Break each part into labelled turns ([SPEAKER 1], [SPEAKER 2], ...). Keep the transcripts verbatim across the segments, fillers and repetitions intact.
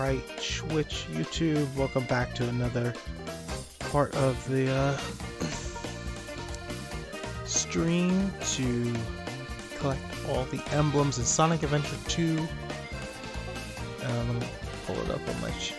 [SPEAKER 1] Alright, Twitch, YouTube, welcome back to another part of the uh, stream to collect all the emblems in Sonic Adventure two. Uh, let me pull it up on my sheet.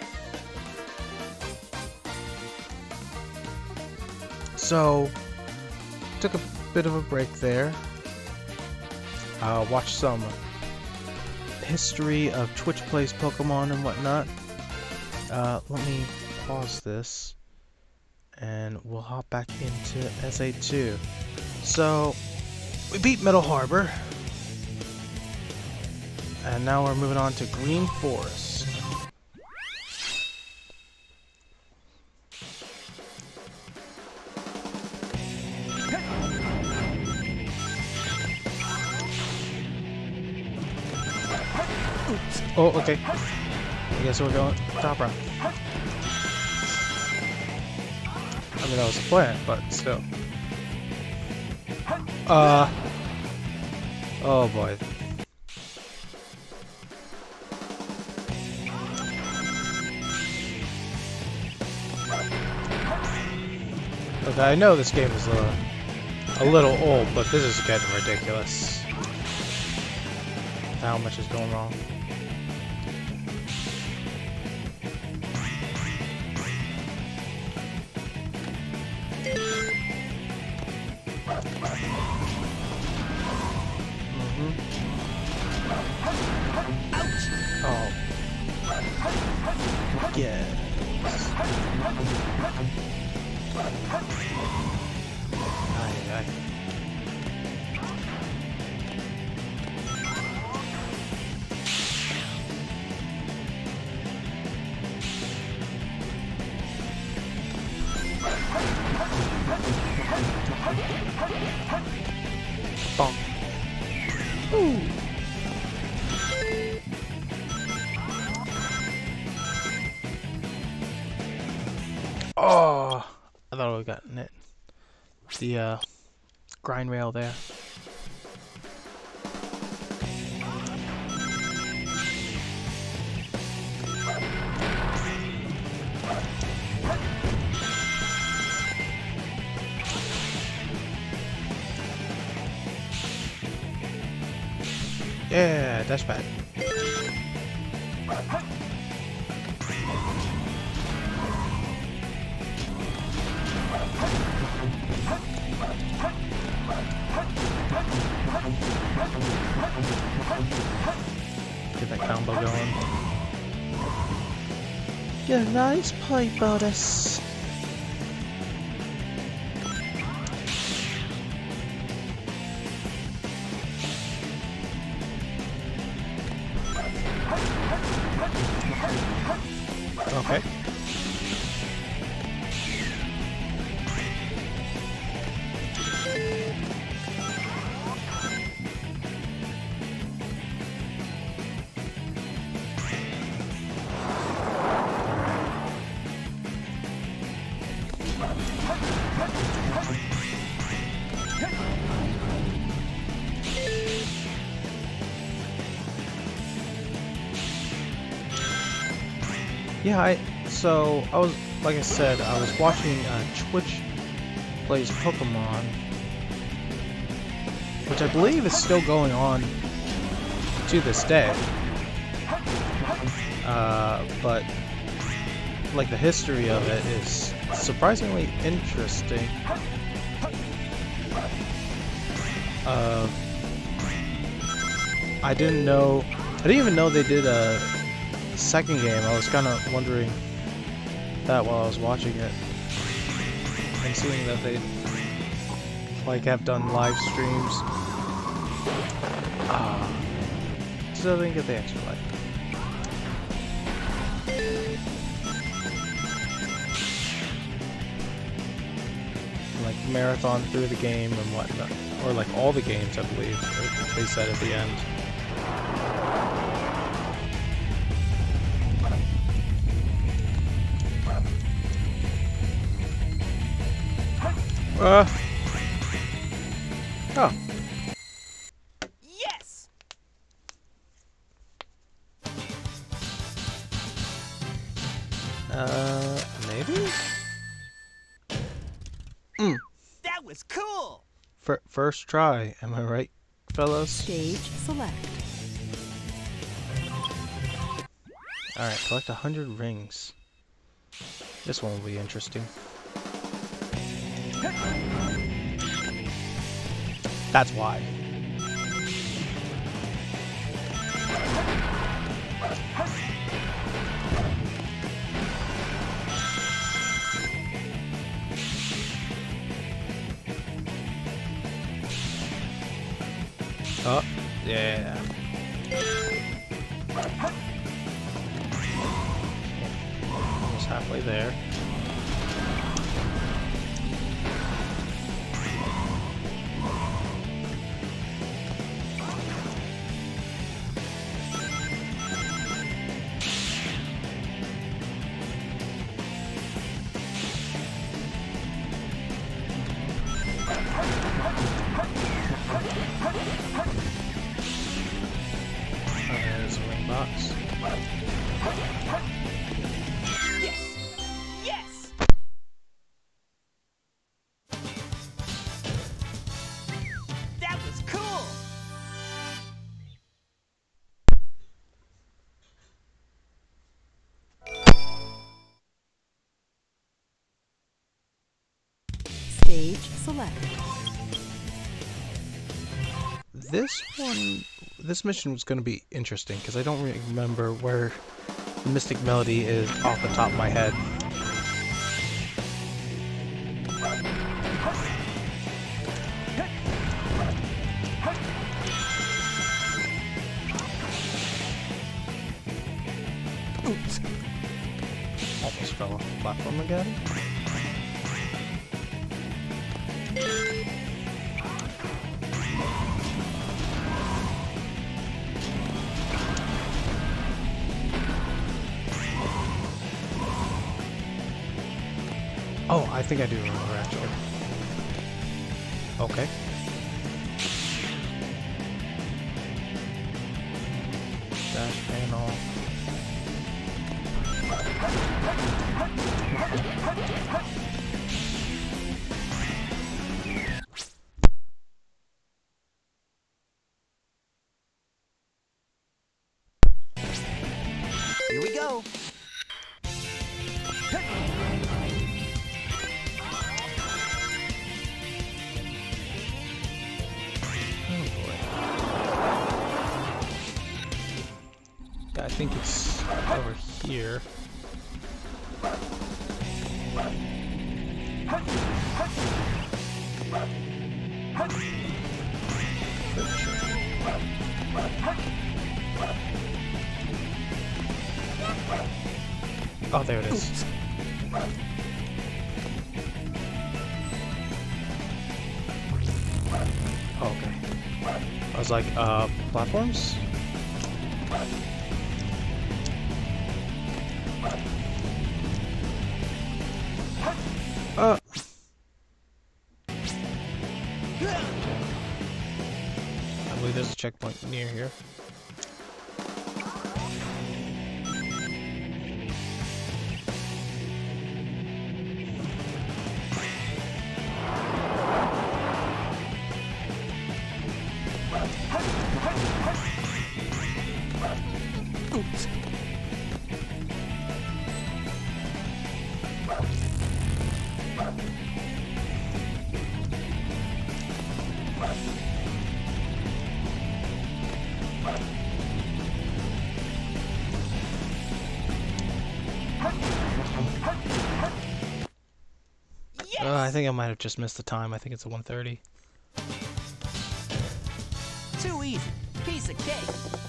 [SPEAKER 1] So, took a bit of a break there. Uh, watched some history of Twitch Plays Pokemon and whatnot. Uh, let me pause this and we'll hop back into S A two. So, we beat Metal Harbor. And now we're moving on to Green Forest. Oh, okay. I guess we're going top round. I mean, that was the plan, but still. Uh. Oh boy. Okay, I know this game is a, a little old, but this is getting ridiculous. How much is going wrong? Oh. Yes. Aye, aye. Bonk. Ooh. Oh, I thought I would have gotten it. The uh, grind rail there. Yeah, dash pad. Get that combo going. Get a nice play bonus. Okay. Yeah, I so I was like I said, I was watching uh, Twitch Plays Pokemon, which I believe is still going on to this day. Uh, but like the history of it is surprisingly interesting. Uh, I didn't know. I didn't even know they did a second game. I was kind of wondering that while I was watching it, and seeing that they like have done live streams. Ah, so they didn't get the extra life. Like marathon through the game and whatnot, or like all the games, I believe they said at the end. Uh. Oh.
[SPEAKER 2] Yes.
[SPEAKER 1] Mm.
[SPEAKER 2] That was cool.
[SPEAKER 1] F first try, am I right, fellas?
[SPEAKER 3] Stage select.
[SPEAKER 1] Alright, collect a hundred rings. This one will be interesting. That's why. Oh, yeah. Almost halfway there. There's a ring box.
[SPEAKER 2] Yes. Yes. That was cool.
[SPEAKER 3] Stage select.
[SPEAKER 1] This one, this mission was going to be interesting because I don't really remember where Mystic Melody is off the top of my head. Oops. Almost fell off the platform again. Oh, I think I do remember actually. Okay. Dash panel.
[SPEAKER 2] Here we go.
[SPEAKER 1] Oh boy. Yeah, I think it's over here. Pretty sure. Oh, there it is. Oh, okay. I was like, uh, platforms? Uh. I believe there's a checkpoint near here.
[SPEAKER 2] Oops. Yes.
[SPEAKER 1] Uh, I think I might have just missed the time. I think it's a one thirty.
[SPEAKER 2] Too easy. Piece of cake.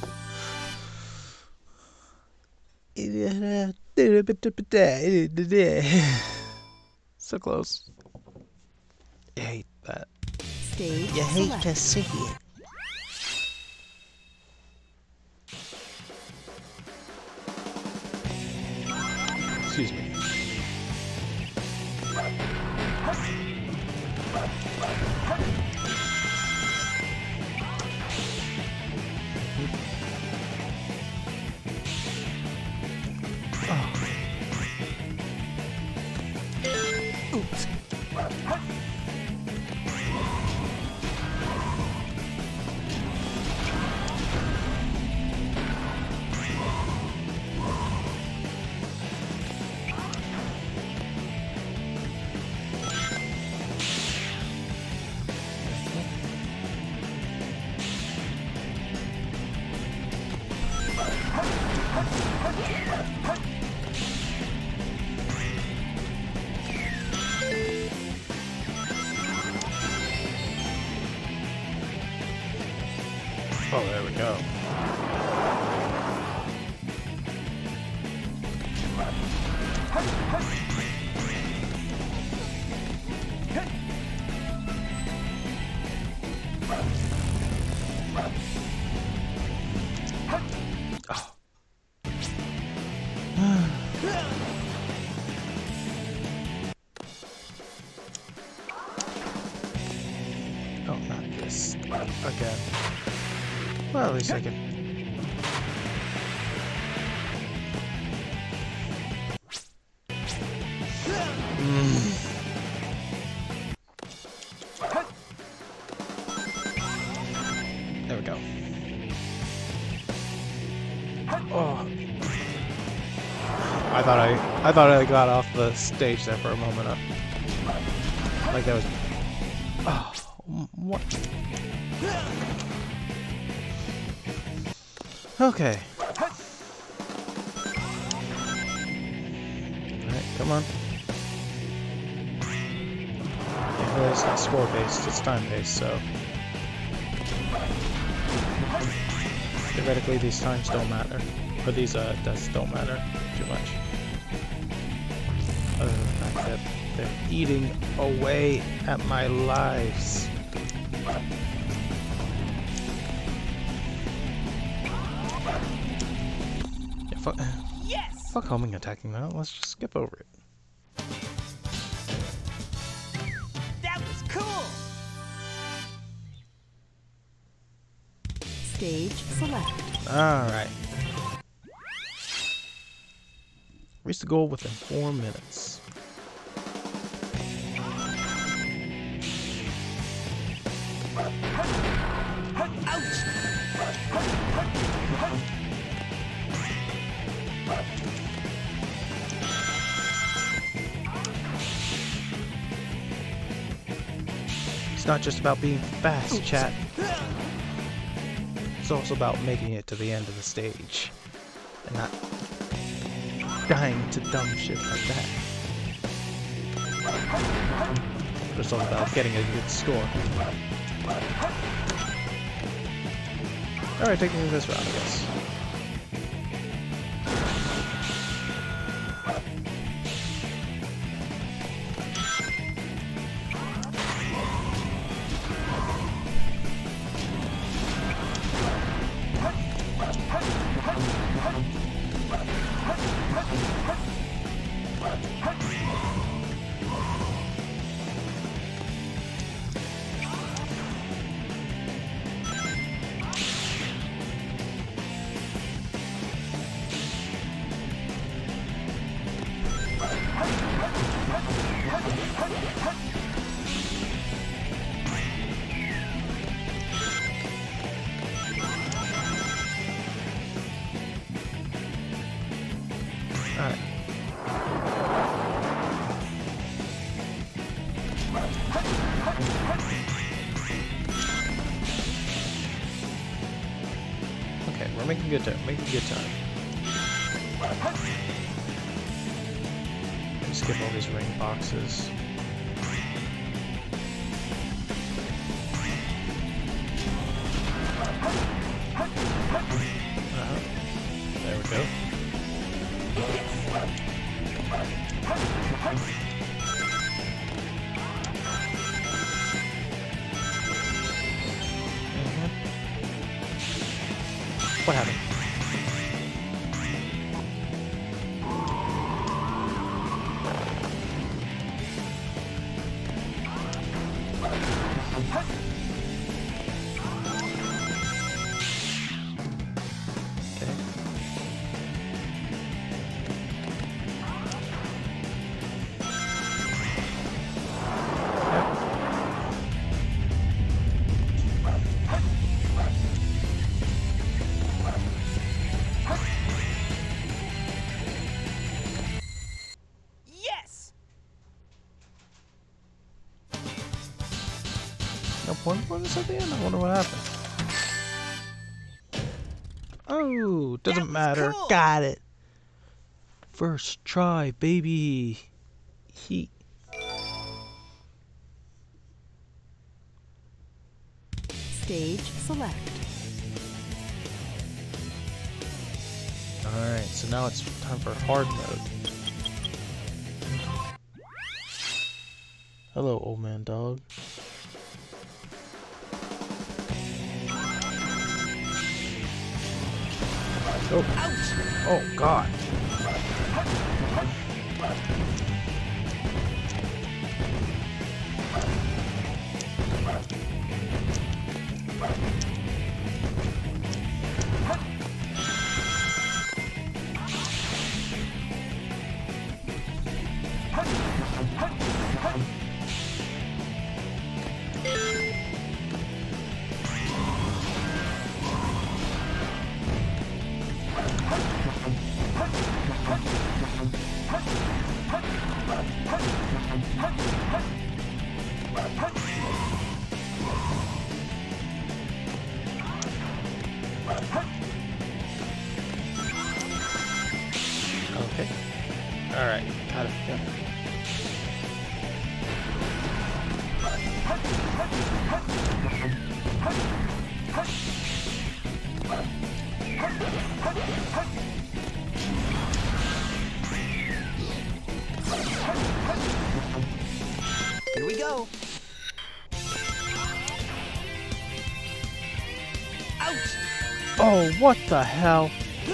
[SPEAKER 1] So close. I hate that.
[SPEAKER 3] Stage
[SPEAKER 1] You hate
[SPEAKER 3] select.
[SPEAKER 1] to see it. Excuse me.
[SPEAKER 2] Oops.
[SPEAKER 1] Oh, there we go. Oh, not this again. Well, at least I can. Mm. There we go. Oh. I thought I I thought I got off the stage there for a moment. Uh, like that was. Oh, what? Okay. Alright, come on. Yeah, well, it's not score based, it's time based, so. Theoretically, these times don't matter. Or these uh, deaths don't matter too much. Other than the fact that they're eating away at my lives. Yeah, fuck,
[SPEAKER 2] Yes!
[SPEAKER 1] fuck homing attacking now. Let's just skip over it.
[SPEAKER 2] That was cool!
[SPEAKER 3] Stage select.
[SPEAKER 1] Alright. Reach the goal within four minutes.
[SPEAKER 2] Ouch!
[SPEAKER 1] It's not just about being fast, chat. It's also about making it to the end of the stage. And not dying to dumb shit like that. But it's all about getting a good score. Alright, taking this round, I guess. Alright. Okay, we're making good time. Making good time. Let me skip all these ring boxes. Uh-huh. There we go. Mm-hmm. What happened? Okay.
[SPEAKER 2] Yes!
[SPEAKER 1] No point bonus at the end? I wonder what happened. Oh, doesn't
[SPEAKER 2] was
[SPEAKER 1] matter.
[SPEAKER 2] cool.
[SPEAKER 1] Got it. First try, baby. He.
[SPEAKER 3] Stage select.
[SPEAKER 1] Alright, so now it's time for hard mode. Hello, old man dog. Oh, oh God. Okay. Alright, got it. Yeah.
[SPEAKER 2] Here we go. Ouch!
[SPEAKER 1] Oh, what the hell?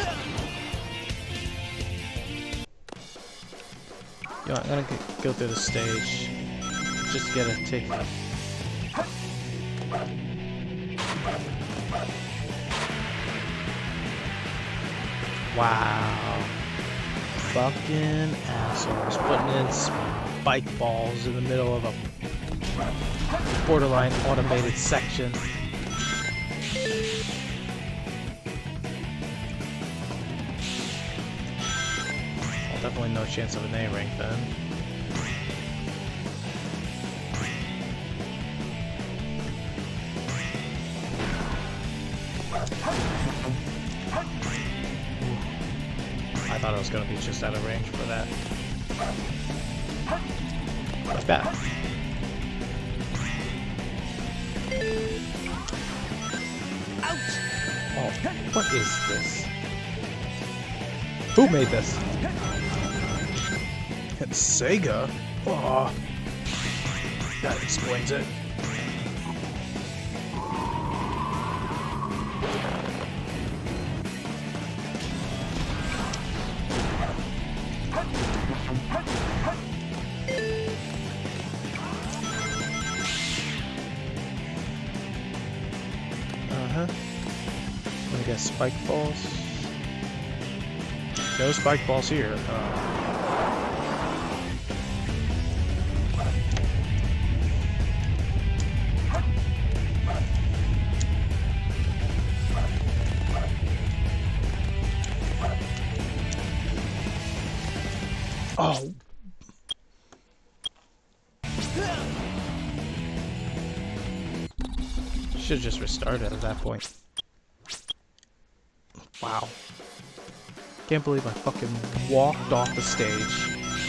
[SPEAKER 1] Yo, I'm gonna g go through the stage just to get a ticket. Wow. Fucking assholes putting in spike balls in the middle of a borderline automated section. Well, definitely no chance of an A rank then. I thought I was gonna be just out of range for that. Like that.
[SPEAKER 2] Ouch!
[SPEAKER 1] Oh, what is this? Who made this? It's Sega? Oh, that explains it. Uh-huh. I guess spike balls. No spike balls here. Uh, oh. Should have just restarted at that point. Wow. Can't believe I fucking walked off the stage.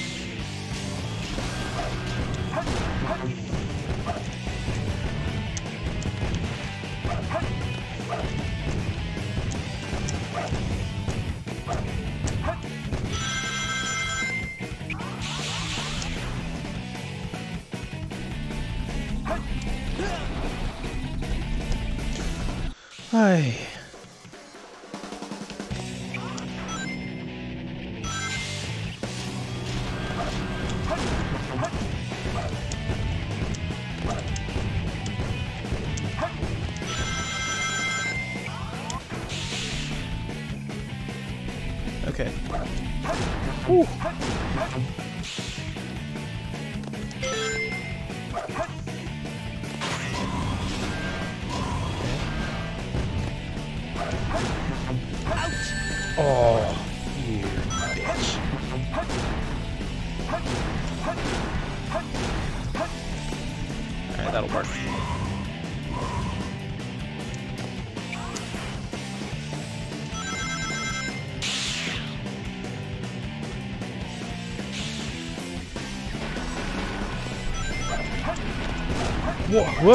[SPEAKER 1] Ay. Okay. Woo. Oh, you bitch. Alright, that'll work. Whoa, whoop.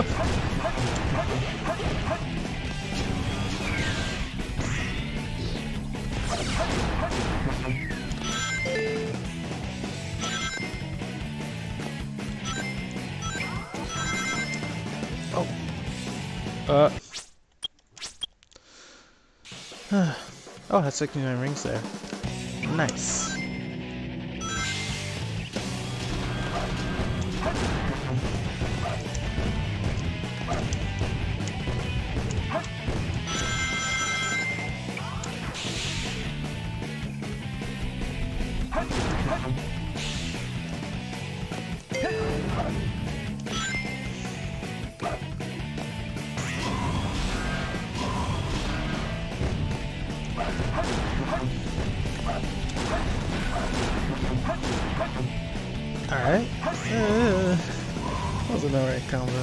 [SPEAKER 1] Uh. Oh, that's sixty-nine rings there. Nice. Alright. Uh, wasn't the right combo.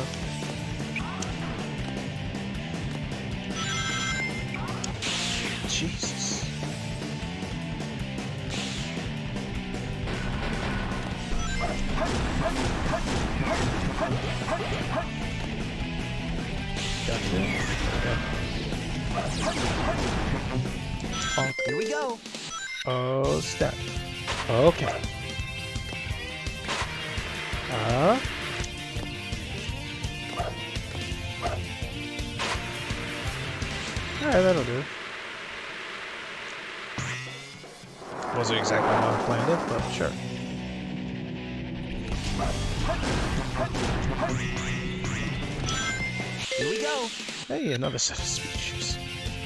[SPEAKER 1] Jesus. Gotcha. Okay. Bonk.
[SPEAKER 2] Here we go.
[SPEAKER 1] Oh, step. Okay. Uh. Alright, that'll do. Wasn't exactly how I planned it, but sure.
[SPEAKER 2] Here we go.
[SPEAKER 1] Hey, another set of sweet shoes.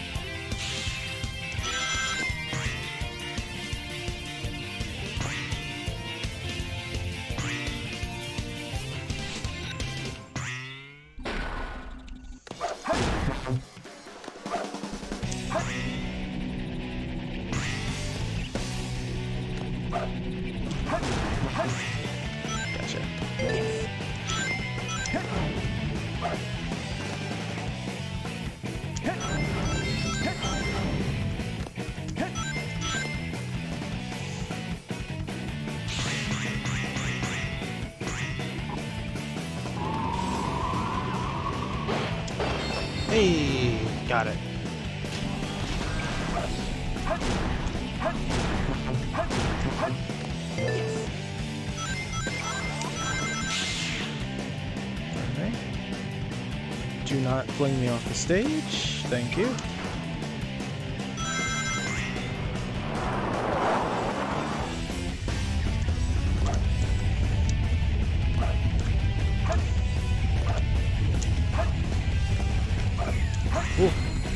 [SPEAKER 1] Gotcha. Hey, got it. Alright. Do not fling me off the stage. Thank you. Ooh.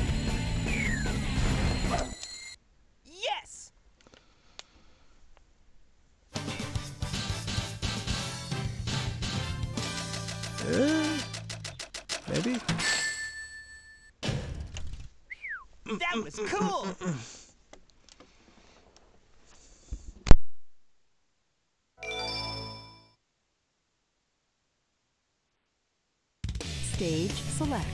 [SPEAKER 2] Yes.
[SPEAKER 1] Uh, maybe.
[SPEAKER 2] That was cool.
[SPEAKER 3] Stage select.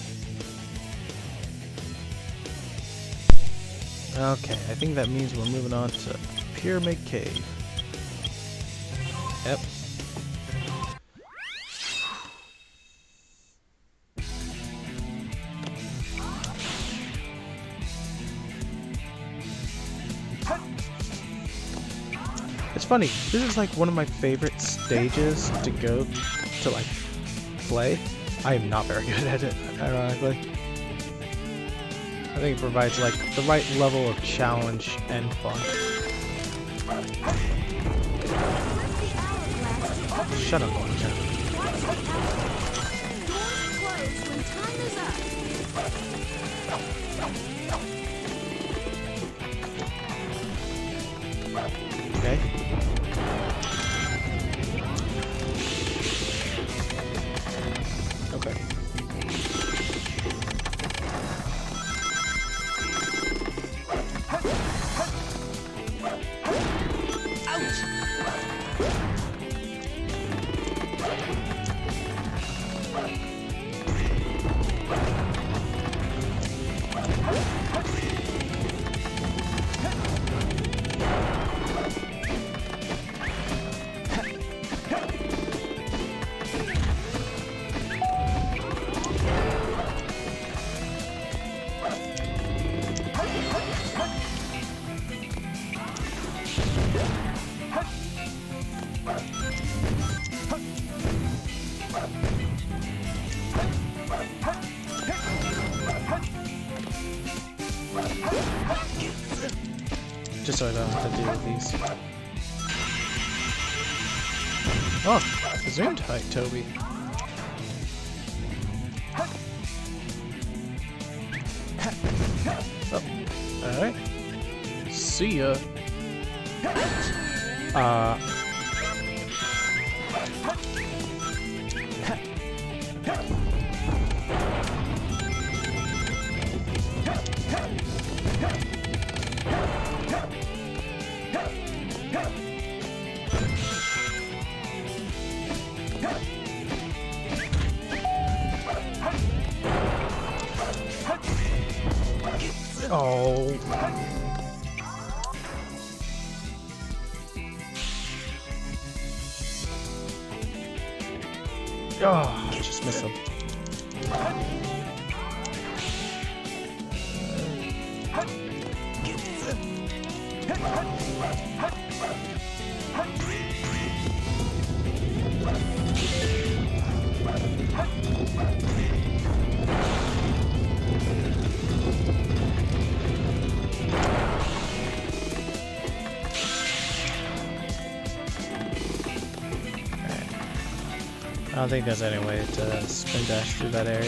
[SPEAKER 1] Okay, I think that means we're moving on to Pyramid Cave. Yep. It's funny, this is like one of my favorite stages to go to like play. I am not very good at it, ironically. I think it provides like the right level of challenge and fun. Shut up, Orange. Okay. Okay.
[SPEAKER 2] Ouch.
[SPEAKER 1] Just so I don't have to deal with these. Oh, zoom tight, Toby. Oh, alright. See ya. Uh. Oh. Oh, I just missed him. I don't think there's any way to spin dash through that area.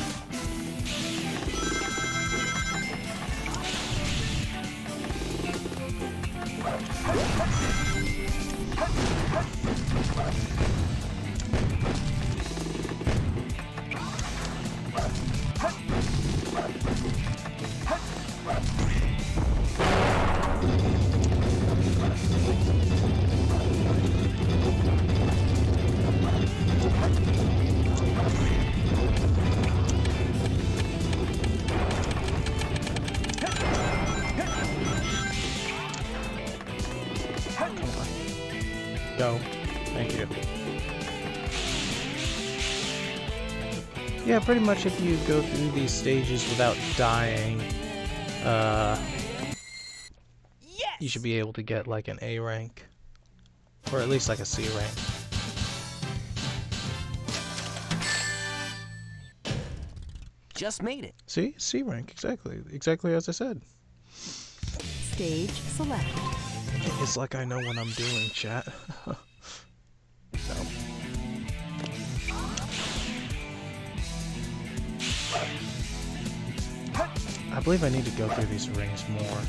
[SPEAKER 1] Go. Thank you. Yeah, pretty much if you go through these stages without dying, uh,
[SPEAKER 2] Yes!
[SPEAKER 1] you should be able to get like an A rank. Or at least like a C rank.
[SPEAKER 2] Just made it.
[SPEAKER 1] See? C rank, exactly. Exactly as I said.
[SPEAKER 3] Stage select.
[SPEAKER 1] It's like I know what I'm doing, chat. So. I believe I need to go through these rings more.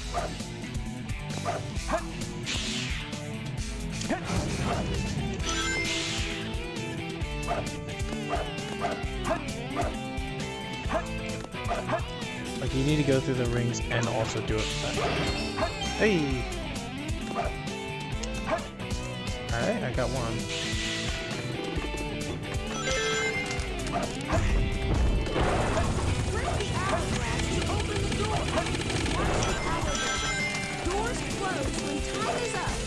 [SPEAKER 1] Like, you need to go through the rings and also do it. Hey! Alright, I got one.
[SPEAKER 4] Press the hourglass to open the door. Watch the hourglass. Doors close when time is up.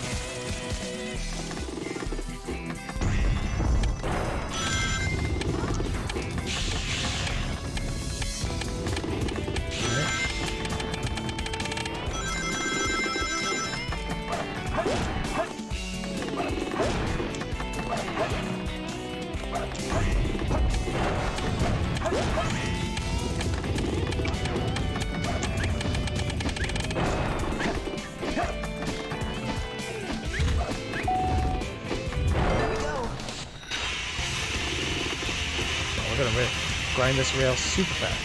[SPEAKER 1] We're gonna grind this rail super fast.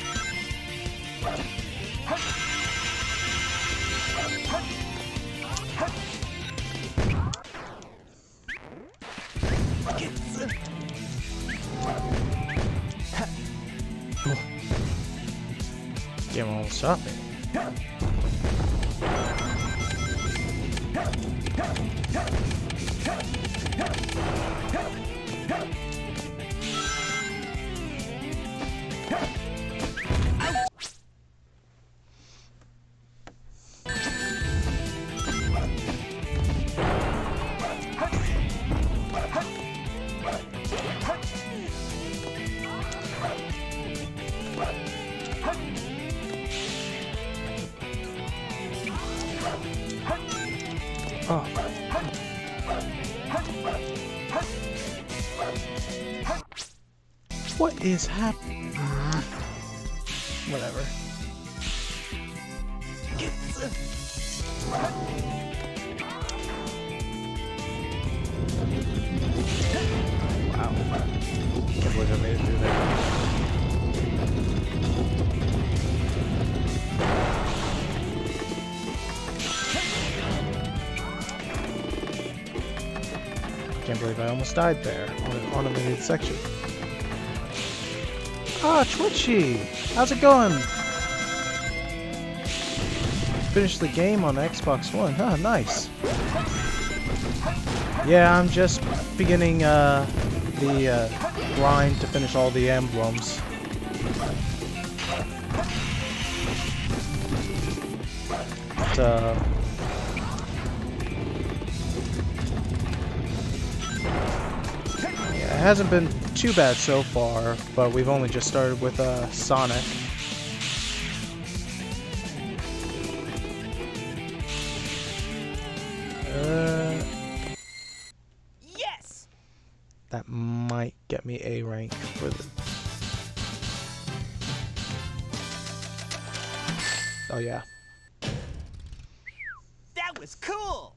[SPEAKER 1] Game almost stopped me. Oh. What is happening? Whatever. Wow. Can't believe I made it through there. Can't believe I almost died there on an automated section. Ah, Twitchy! How's it going? Finished the game on Xbox One. Huh, nice. Yeah, I'm just beginning uh, the uh, grind to finish all the emblems. But, uh, yeah, it hasn't been too bad so far, but we've only just started with uh, Sonic. Uh,
[SPEAKER 2] Yes!
[SPEAKER 1] that might get me A rank for the. Oh yeah.
[SPEAKER 2] That was cool!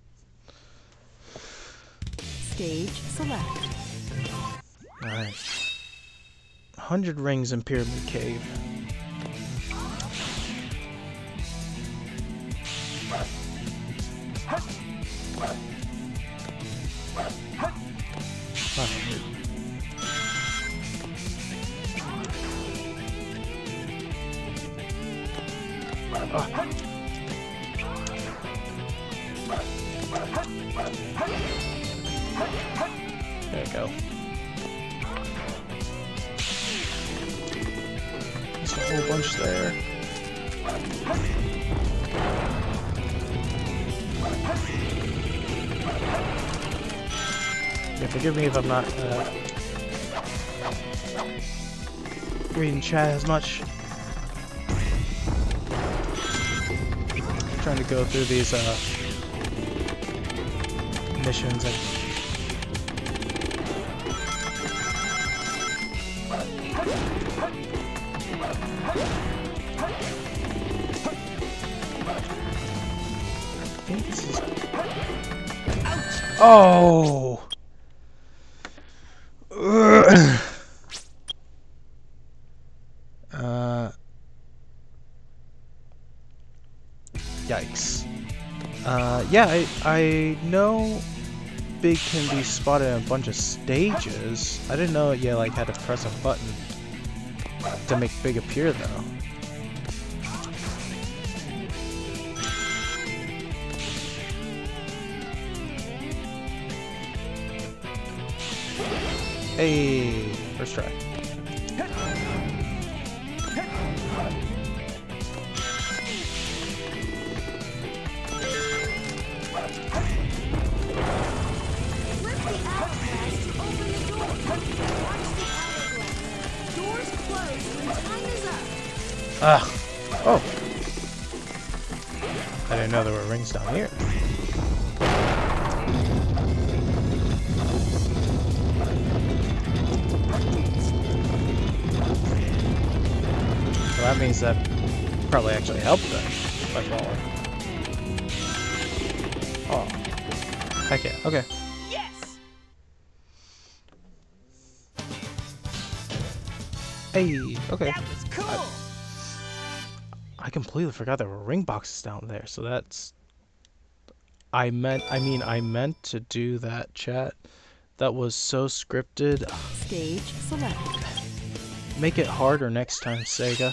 [SPEAKER 3] Stage select.
[SPEAKER 1] Alright. Hundred rings in Pyramid Cave. Ah. There we go. There's a whole bunch there. Yeah, forgive me if I'm not uh, reading chat as much. I'm trying to go through these uh, missions and I think this is. Oh! uh. Yikes. Uh, yeah, I, I know Big can be spotted in a bunch of stages. I didn't know you like had to press a button to make Big appear though. Hey, first try.
[SPEAKER 4] Flip the hourglass to open the door. Watch the hourglass. Doors close when time is up.
[SPEAKER 1] Ah. Oh. I didn't know there were rings down here. So that means that probably actually helped them by falling. Oh. Heck yeah. Okay.
[SPEAKER 2] Yes!
[SPEAKER 1] Hey. Okay.
[SPEAKER 2] That was cool!
[SPEAKER 1] I completely forgot there were ring boxes down there, so that's... I meant, I mean, I meant to do that, chat. That was so scripted.
[SPEAKER 3] Stage select.
[SPEAKER 1] Make it harder next time, Sega.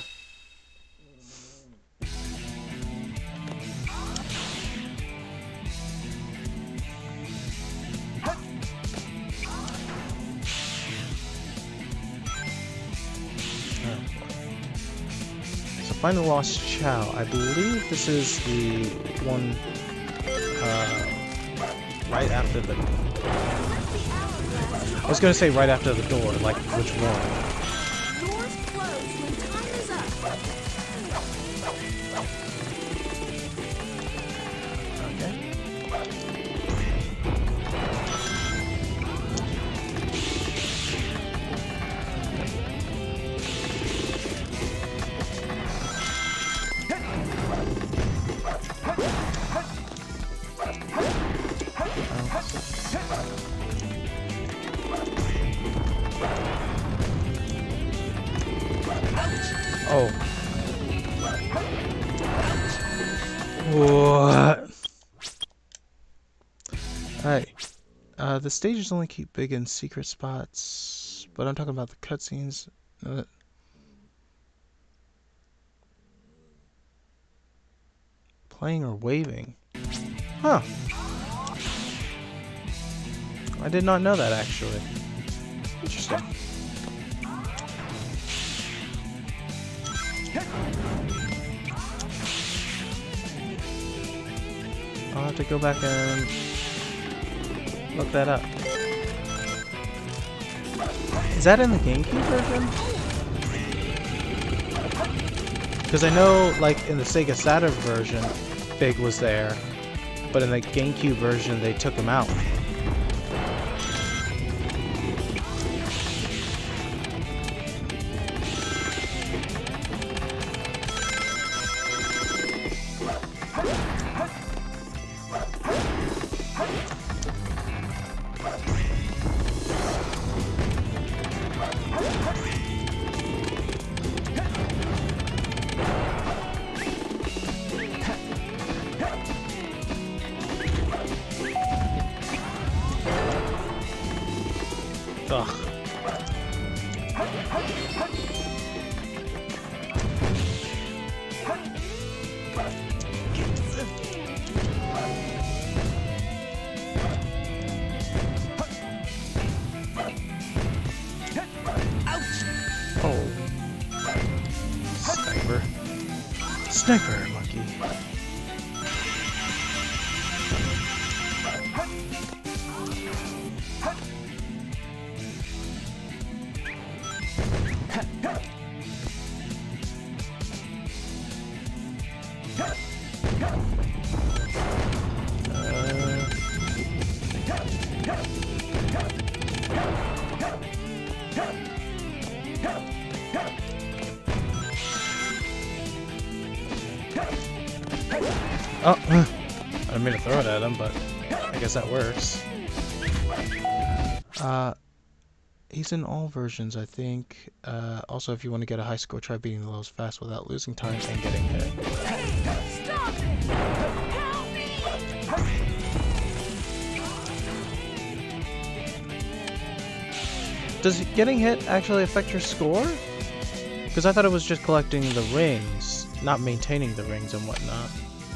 [SPEAKER 1] Find the Lost Chow. I believe this is the one uh, right after the... I was gonna say right after the door, like which one?
[SPEAKER 4] Doors close when time is up.
[SPEAKER 1] Okay. Oh. What? Alright. Uh, the stages only keep big in secret spots, but I'm talking about the cutscenes. Uh, playing or waving? Huh. I did not know that, actually. Interesting. I'll have to go back and look that up. Is that in the GameCube version? Because I know, like, in the Sega Saturn version, Big was there, but in the GameCube version, they took him out. Ugh. Oh. Sniper. Sniper, monkey. Oh, I didn't mean to throw it at him, but I guess that works. Uh, he's in all versions, I think. Uh, also, if you want to get a high score, try beating the levels fast without losing time and getting hit.
[SPEAKER 4] Stop it! Help me!
[SPEAKER 1] Does getting hit actually affect your score? Because I thought it was just collecting the rings, not maintaining the rings and whatnot.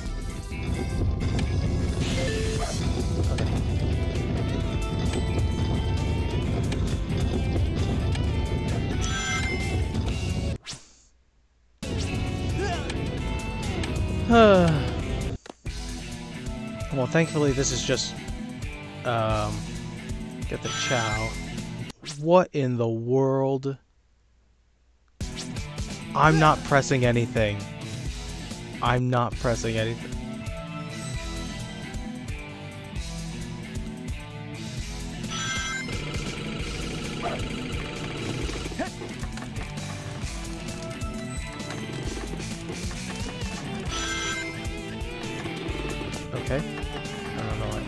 [SPEAKER 1] Well, thankfully this is just um, get the chow. What in the world? I'm not pressing anything. I'm not pressing anything. Okay. I don't know what.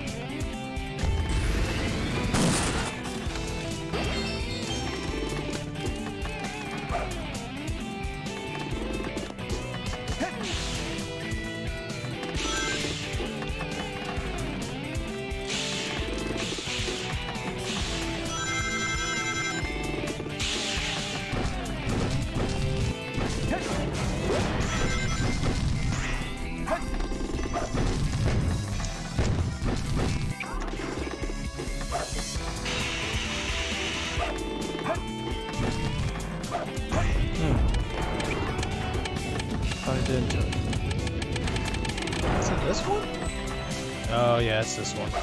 [SPEAKER 1] Into it. Is it this one? Oh yeah, it's this one.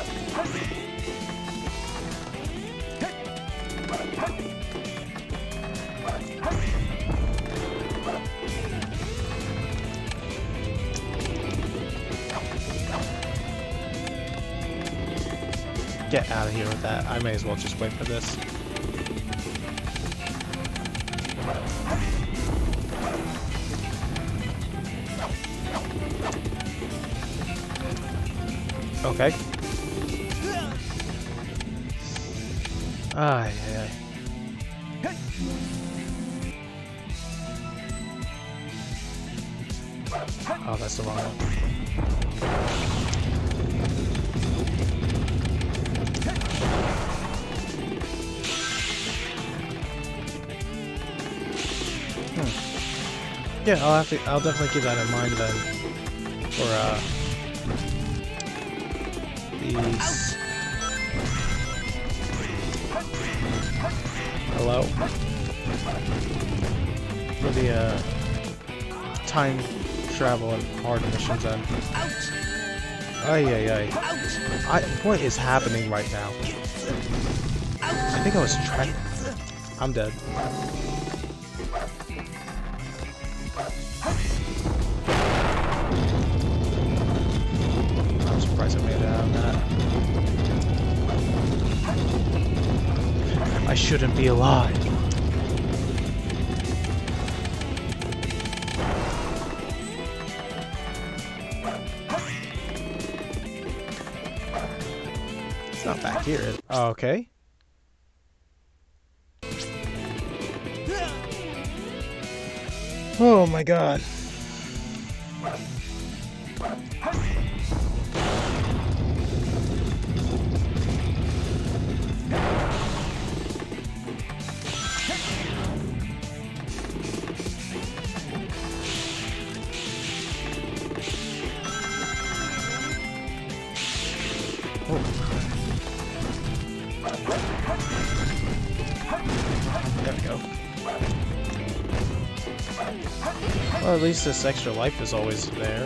[SPEAKER 1] Get out of here with that. I may as well just wait for this. Okay. Ay, ay, ay. Oh, that's the wrong one. Hmm. Yeah, I'll have to. I'll definitely keep that in mind then. For uh, these. Hello. For the uh, time travel and hard missions then. Ay ay ay. I. What is happening right now? I think I was trying. I'm dead. I'm surprised I made it out of that. I shouldn't be alive. It's not back here. Is it? Oh, okay. Oh my god. There we go. Well, at least this extra life is always there.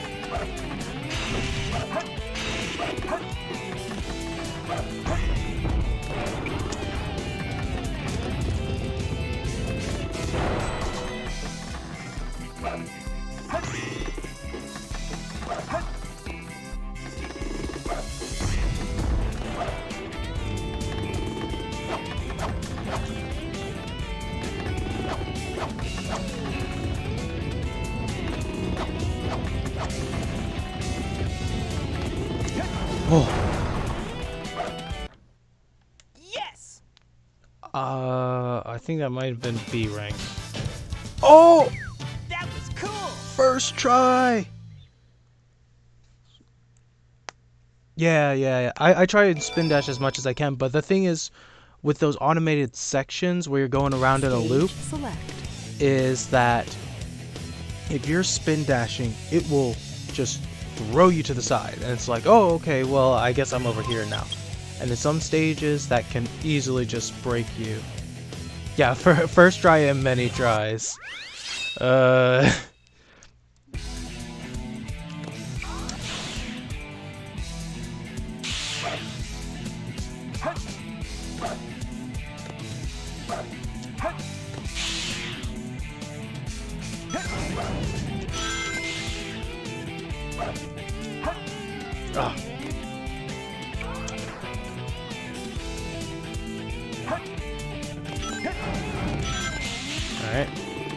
[SPEAKER 1] Oh.
[SPEAKER 2] Yes.
[SPEAKER 1] Uh, I think that might have been B rank. Oh!
[SPEAKER 2] That was cool.
[SPEAKER 1] First try! Yeah, yeah, yeah. I, I try and spin dash as much as I can, but the thing is, with those automated sections where you're going around in a loop,
[SPEAKER 3] Select.
[SPEAKER 1] is that if you're spin dashing, it will just throw you to the side. And it's like, oh, okay, well, I guess I'm over here now. And in some stages, that can easily just break you. Yeah, for first try and many tries. Uh... Ah. All right.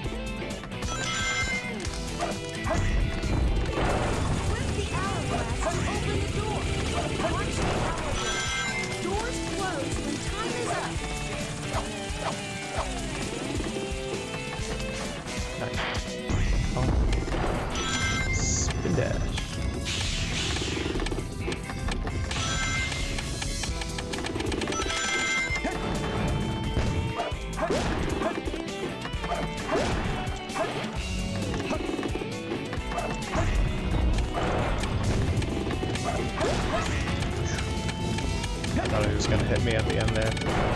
[SPEAKER 4] Flip the hourglass to open the door. Watch the hourglass. Doors close when time is up.
[SPEAKER 1] Nice. Oh. Spin dash. I thought he was gonna hit me at the end there.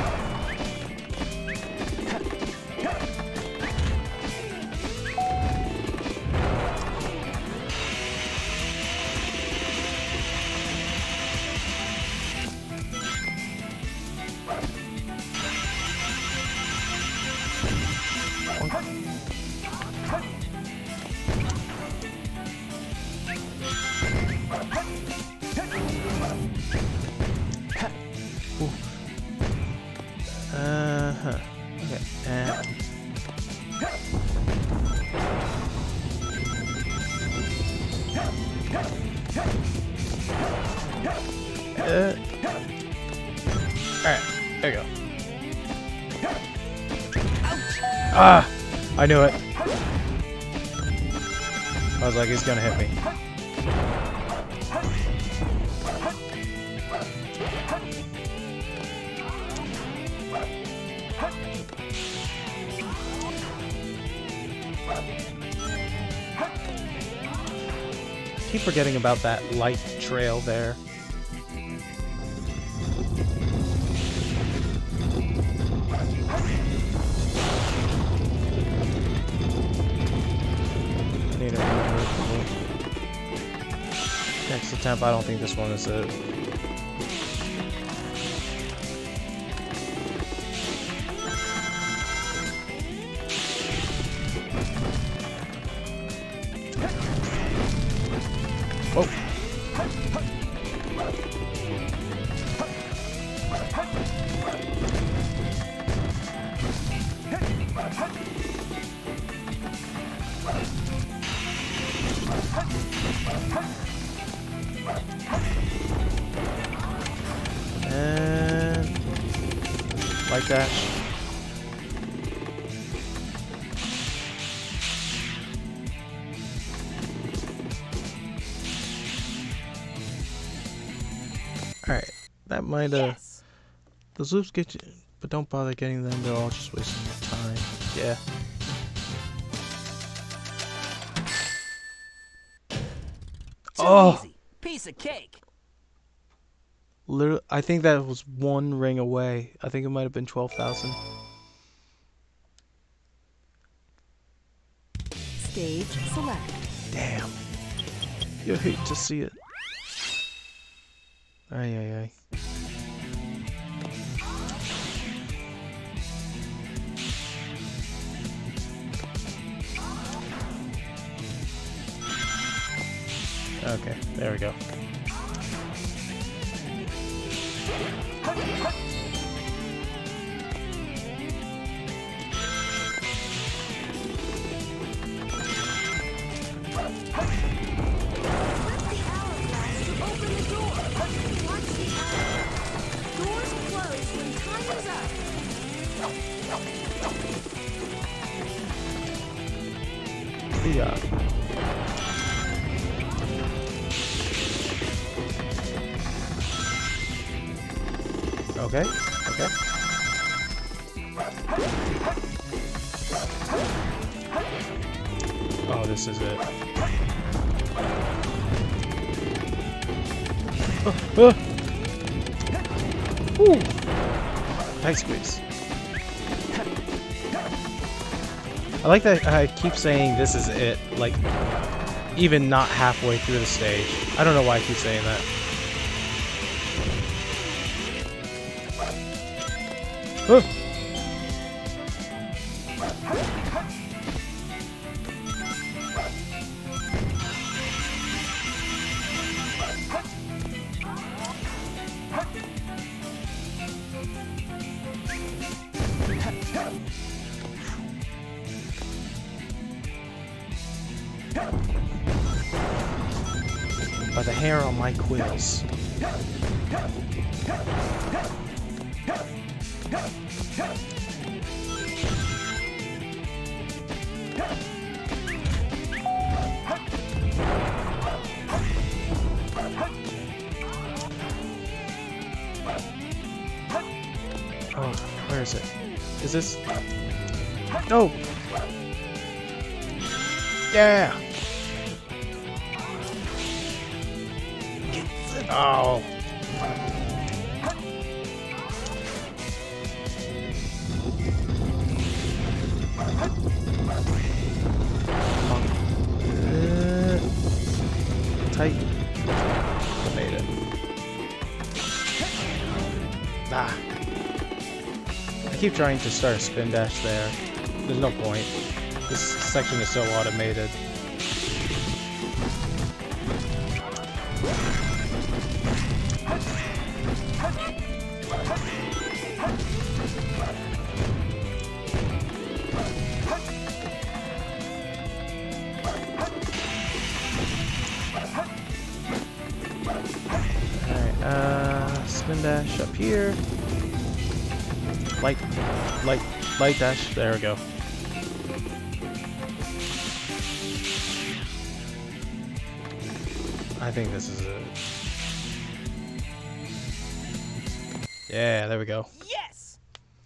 [SPEAKER 1] Uh-huh. Okay. Uh. Uh. Alright, there you go. Ah! I knew it. I was like, he's gonna hit me. Keep forgetting about that light trail there. Need to remember. Next attempt, I don't think this one is it. Whoa. And like that. Alright, that might uh
[SPEAKER 2] Yes.
[SPEAKER 1] those loops get you, but don't bother getting them, they're all just wasting your time. Yeah.
[SPEAKER 2] Too
[SPEAKER 1] Oh.
[SPEAKER 2] easy. Piece of cake.
[SPEAKER 1] Literally, I think that was one ring away. I think it might have been twelve thousand.
[SPEAKER 3] Stage select.
[SPEAKER 1] Damn. You hate to see it. Ay, ay, ay. Okay, there we go.
[SPEAKER 4] Flip the hourglass to open the door. Watch the hourglass. Doors close when time is up.
[SPEAKER 1] Yeah. Okay, okay. Oh, this is it. Oh, oh. Woo. Tight squeeze. I like that I keep saying this is it, like, even not halfway through the stage. I don't know why I keep saying that. Huh. By the hair on my quills. Oh, where is it? Is this? No! Yeah! Oh! Uh, tight. I made it. Ah. I keep trying to start a spin dash there. There's no point. This section is so automated. Alright, uh, spin dash up here. Light, light, light dash. There we go. I think this is it. Yeah, there we go.
[SPEAKER 2] Yes!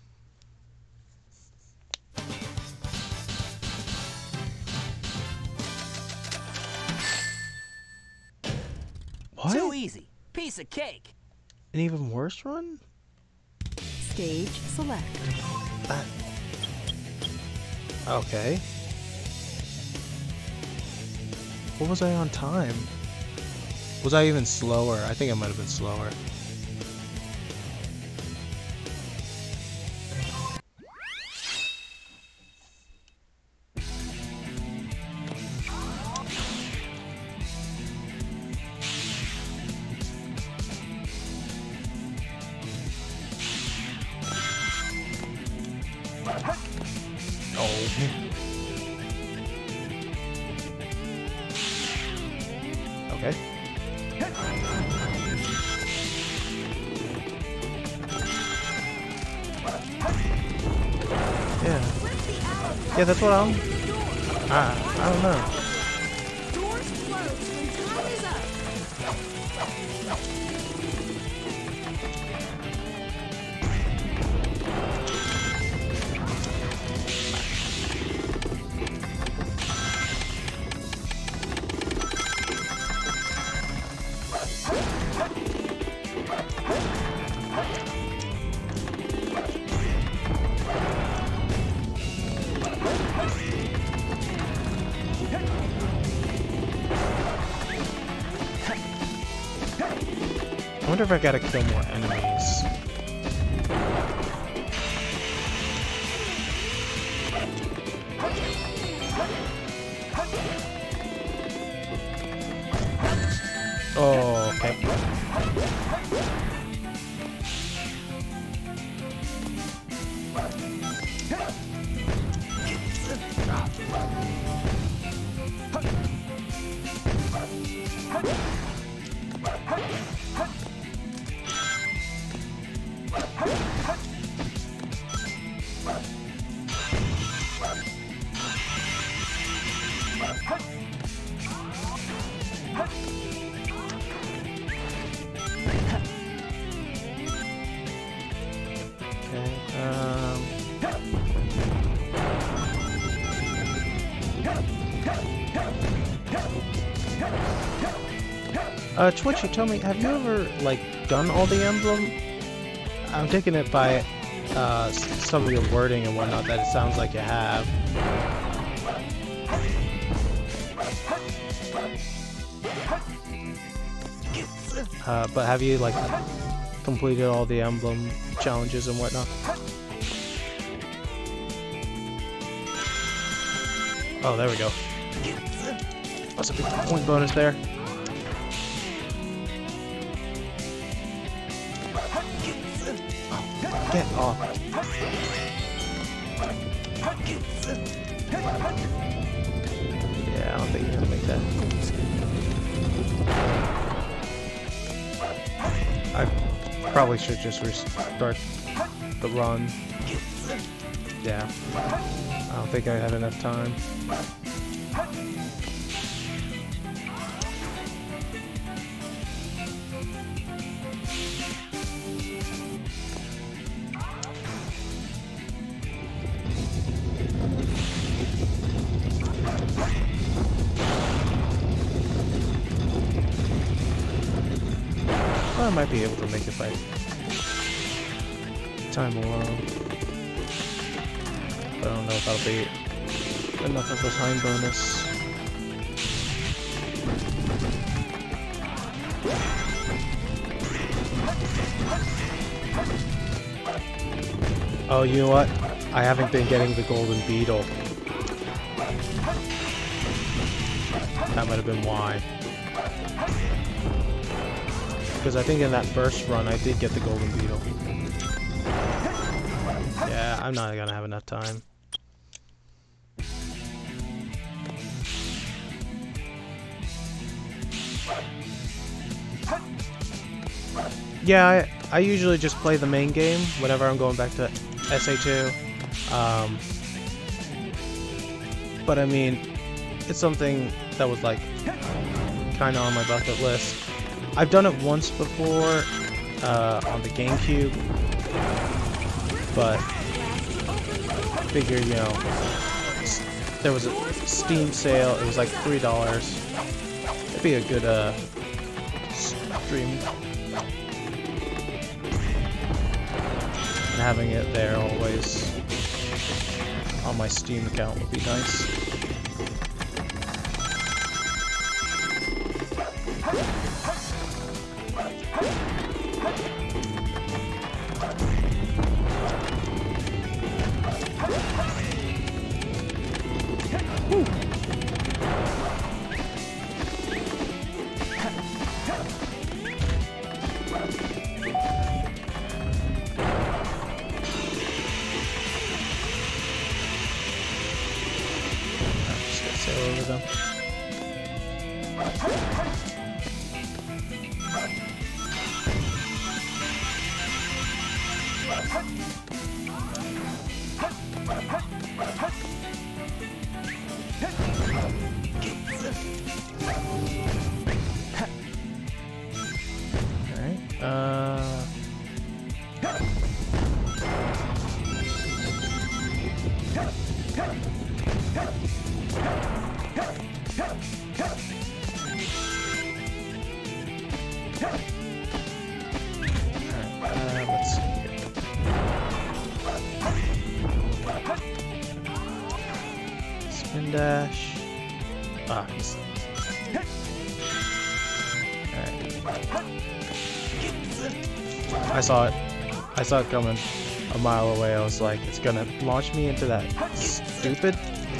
[SPEAKER 1] What?
[SPEAKER 2] Too easy. Piece of cake.
[SPEAKER 1] An even worse run?
[SPEAKER 3] Stage select.
[SPEAKER 1] That. Okay. What was I on time? Was I even slower? I think I might have been slower. Oh. Okay. Yeah. Yeah, that's what I'm. I, I don't know.
[SPEAKER 4] Doors close when time is up.
[SPEAKER 1] I wonder if I gotta kill more enemies. Oh, okay. Um, uh, Twitchy, tell me, have you ever, like, done all the emblem? I'm taking it by, uh, some of your wording and whatnot that it sounds like you have. Uh, but have you, like, completed all the emblem challenges and whatnot? Oh, there we go. That's a big point bonus there. Oh, get off. Yeah, I don't think you're gonna make that. I probably should just restart the run. Yeah. I don't think I have enough time. Well, I might be able to make it by time alone. I don't know if that'll be enough of a time bonus. Oh, you know what? I haven't been getting the golden beetle. That might have been why. Because I think in that first run I did get the golden beetle. Yeah, I'm not gonna have enough time. Yeah, I, I usually just play the main game whenever I'm going back to S A two. Um, but I mean, it's something that was like kind of on my bucket list. I've done it once before uh, on the GameCube, but I figured, you know, there was a Steam sale. It was like three dollars. It'd be a good uh, stream. And having it there always on my Steam account would be nice. Over them. Alright, uh... Spin dash. Ah, he's. Alright. I saw it. I saw it coming a mile away. I was like, it's gonna launch me into that stupid.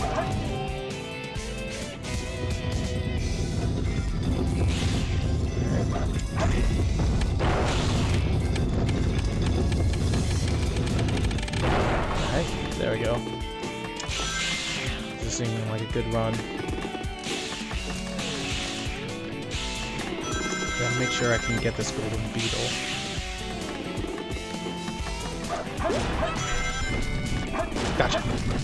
[SPEAKER 1] Alright, there we go. This is seeming like a good run. Gotta make sure I can get this golden beetle. Gotcha.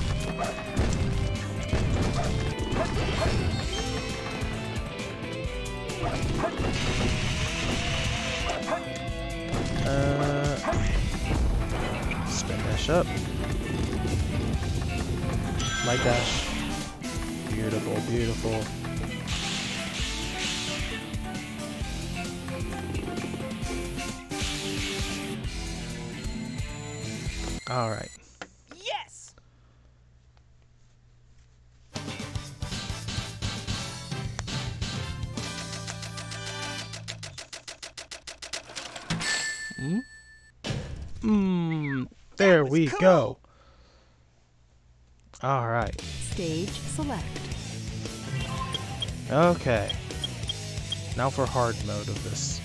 [SPEAKER 1] Uh, spin dash up. Light dash. Beautiful, beautiful. All right.
[SPEAKER 2] Yes!
[SPEAKER 1] Hmm? Mm, there we
[SPEAKER 2] cool.
[SPEAKER 1] go. All right.
[SPEAKER 3] Stage select.
[SPEAKER 1] Okay. Now for hard mode of this.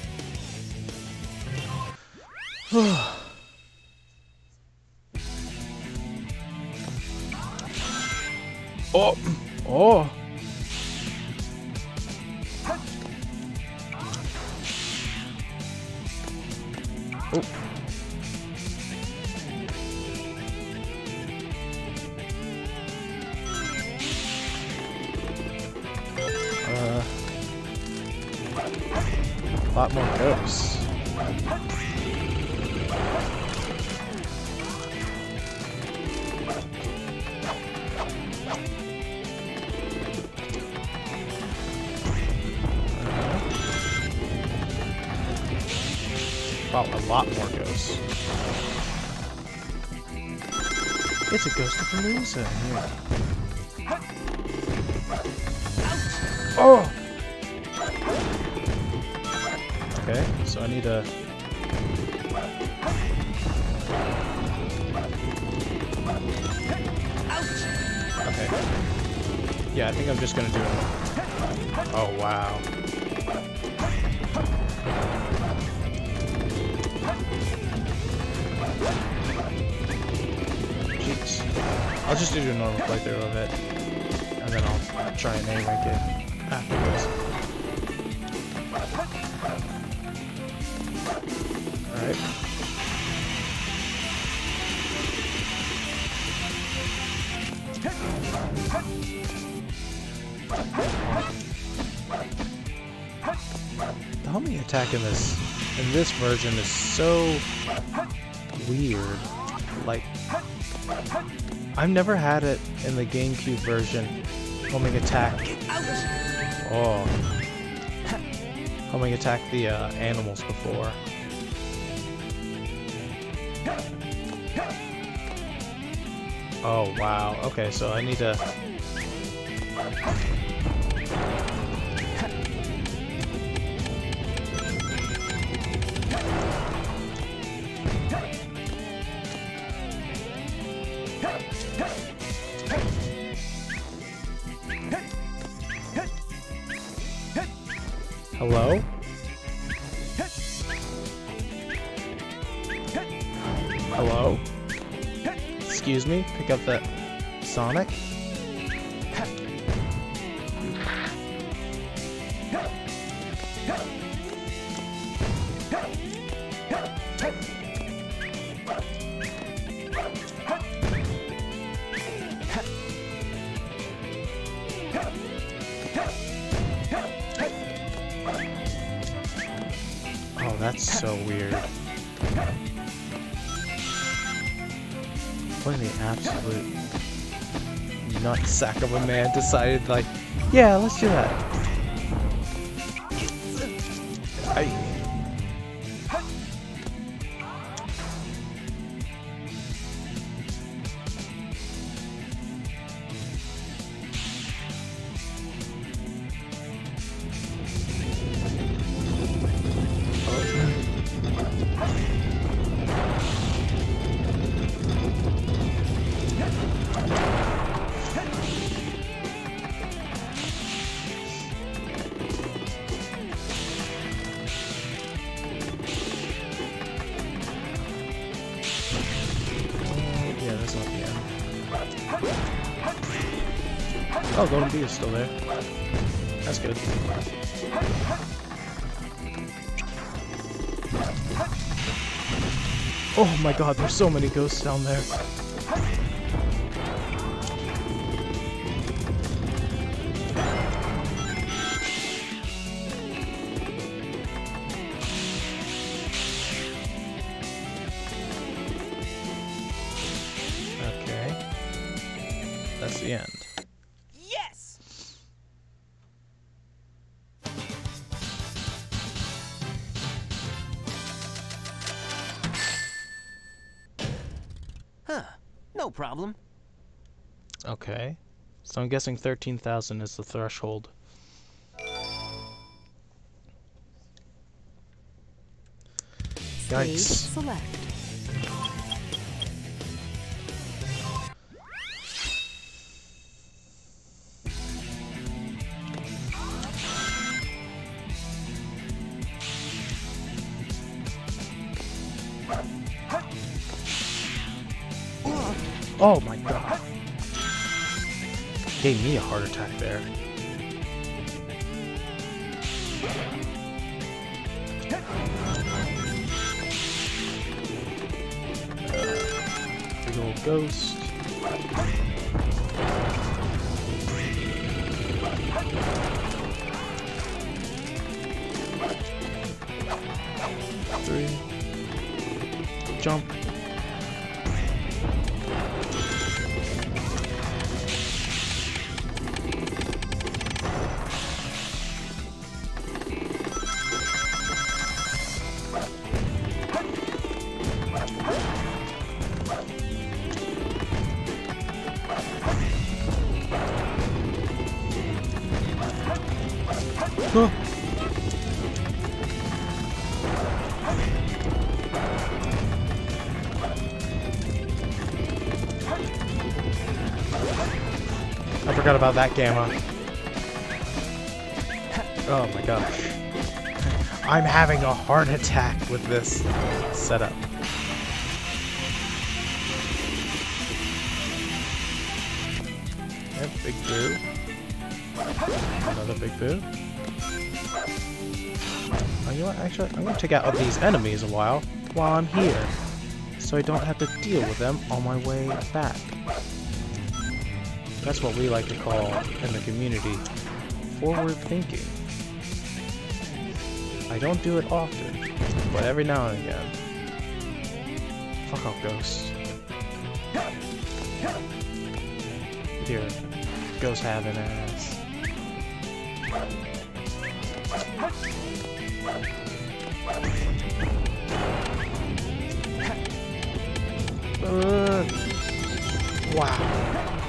[SPEAKER 1] Oh! Oh! Oh! Uh, a lot more ghosts. Wow, a lot more ghosts. It's a ghost of Palooza here. Oh! Okay, so I need a... Okay. Yeah, I think I'm just gonna do it. Oh, wow. Jeez. I'll just do a normal playthrough of it, and then I'll try and A-rank it afterwards. Alright. homing attack in this in this version is so weird. Like, I've never had it in the GameCube version. Homing attack. Oh. Homing attack the uh, animals before. Oh wow. Okay, so I need to. Hello? Hello? Excuse me? Pick up that Sonic? Oh, that's so weird. When the absolute nutsack of a man decided, like, yeah, let's do that. I... Oh, Golden Bee is still there. That's good. Oh my god, there's so many ghosts down there. Okay. That's the end.
[SPEAKER 2] Huh. No problem.
[SPEAKER 1] Okay. So I'm guessing thirteen thousand is the threshold.
[SPEAKER 3] Stage
[SPEAKER 1] Yikes.
[SPEAKER 3] select.
[SPEAKER 1] Oh my god. Gave me a heart attack there. Big old ghost. Three. Jump. Oh. I forgot about that gamma. Oh my gosh. I'm having a heart attack with this setup. Yep, big boo. Another big boo. Oh, you know what? Actually, I'm going to take out these enemies a while while I'm here, so I don't have to deal with them on my way back. That's what we like to call in the community forward thinking. I don't do it often, but every now and again. Fuck off, Ghost. Here, Ghost having ass. Uh, wow.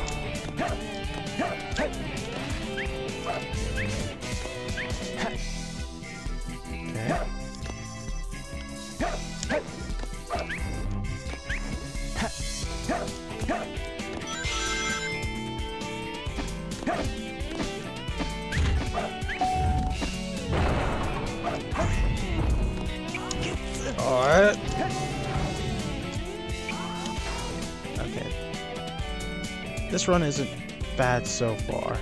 [SPEAKER 1] Alright. Okay. This run isn't bad so far.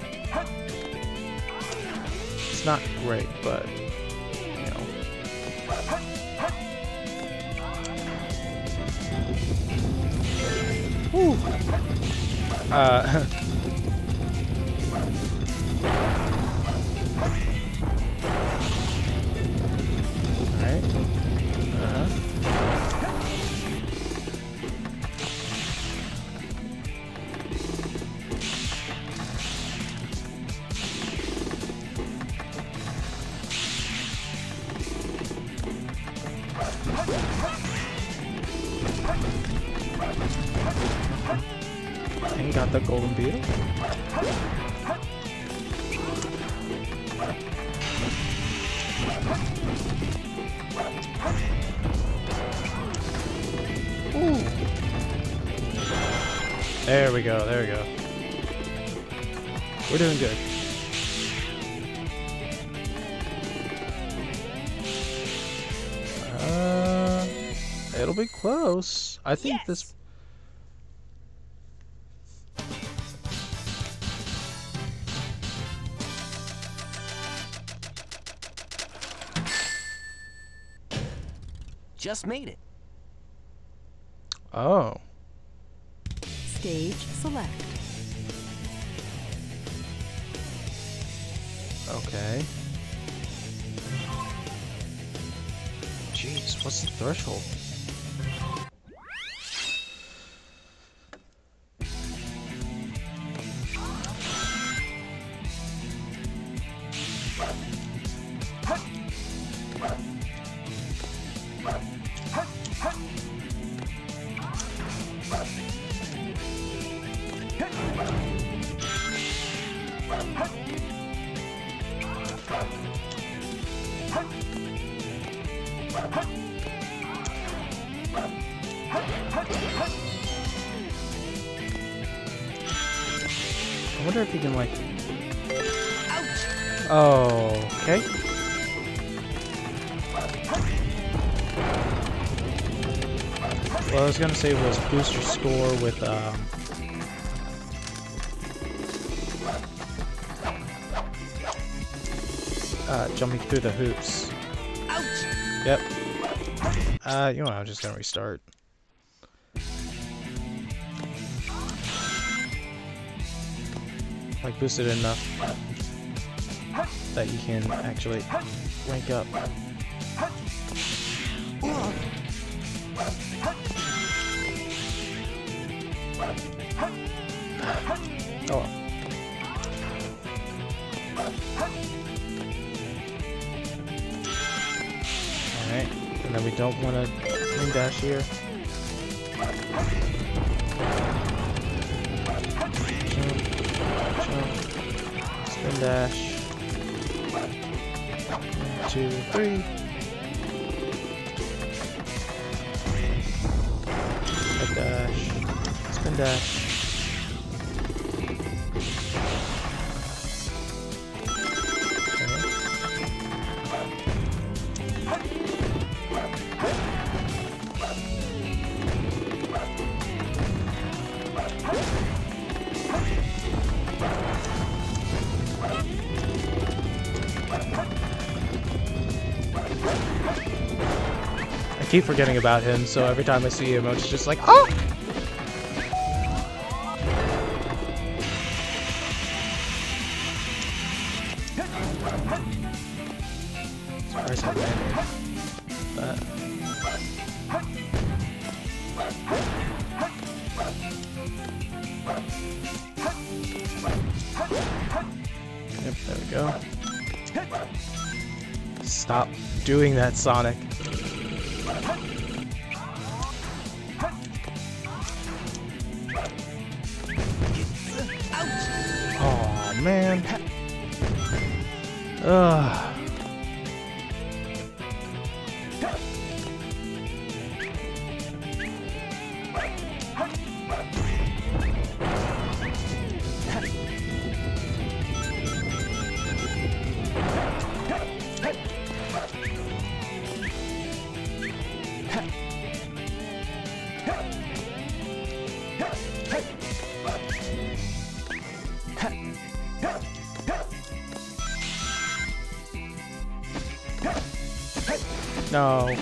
[SPEAKER 1] It's not great, but you know. Woo. Uh And got the golden beetle. Ooh. There we go, there we go. We're doing good. Uh, it'll be close. I think
[SPEAKER 4] Yes.
[SPEAKER 1] this...
[SPEAKER 2] Just made it.
[SPEAKER 1] Oh.
[SPEAKER 3] Stage select.
[SPEAKER 1] Okay. Jeez, what's the threshold? I wonder if you can like... Oh, okay. Well, I was gonna say was boost your score with um, uh, jumping through the hoops.
[SPEAKER 2] Ouch!
[SPEAKER 1] Yep. Uh, you know what, I'm just gonna restart. Like boosted enough that you can actually rank up. Oh well. Alright, and then we don't want to wing dash here. Jump, jump, spin dash. One, two, three. Head dash, spin dash. I keep forgetting about him, so every time I see him, I'm just like, oh! Surprised I landed that. Yep, there we go. Stop doing that, Sonic. Oh man. Ugh. No.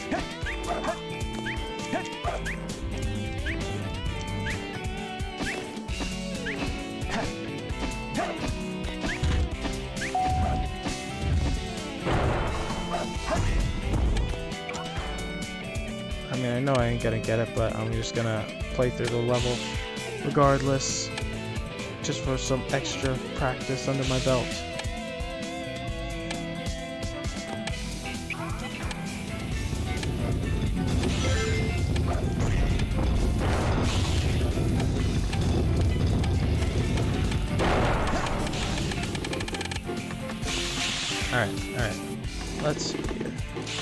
[SPEAKER 1] I mean, I know I ain't gonna get it, but I'm just gonna play through the level regardless, just for some extra practice under my belt. Alright, alright. Let's see here.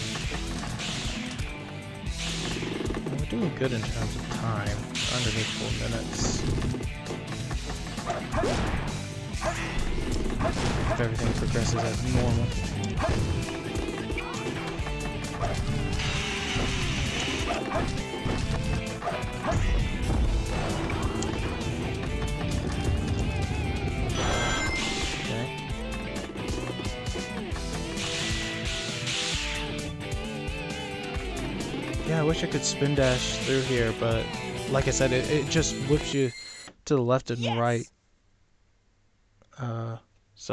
[SPEAKER 1] We're doing good in terms of time. Underneath four minutes. If everything progresses as normal. Yeah, I wish I could spin dash through here, but like I said, it, it just whips you to the left and yes. right. Uh, so.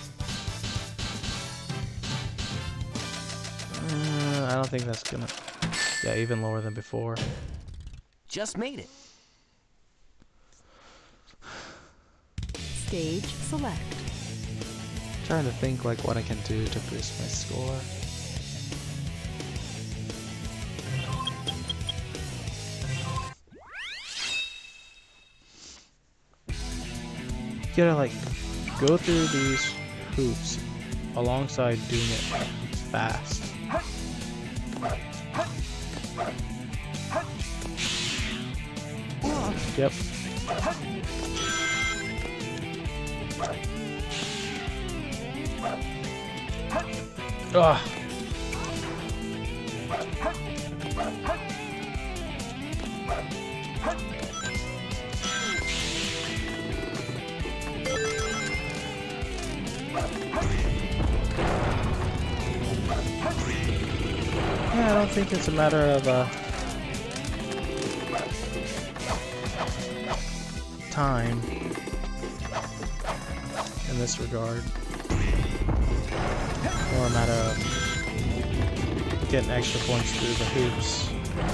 [SPEAKER 1] Uh, I don't think that's gonna. Yeah, even lower than before.
[SPEAKER 2] Just made it.
[SPEAKER 3] Stage select.
[SPEAKER 1] Trying to think like what I can do to boost my score. You gotta like go through these hoops alongside doing it fast. Yep. Ugh. Yeah, I don't think it's a matter of uh, time in this regard, or a matter of getting extra points through the hoops.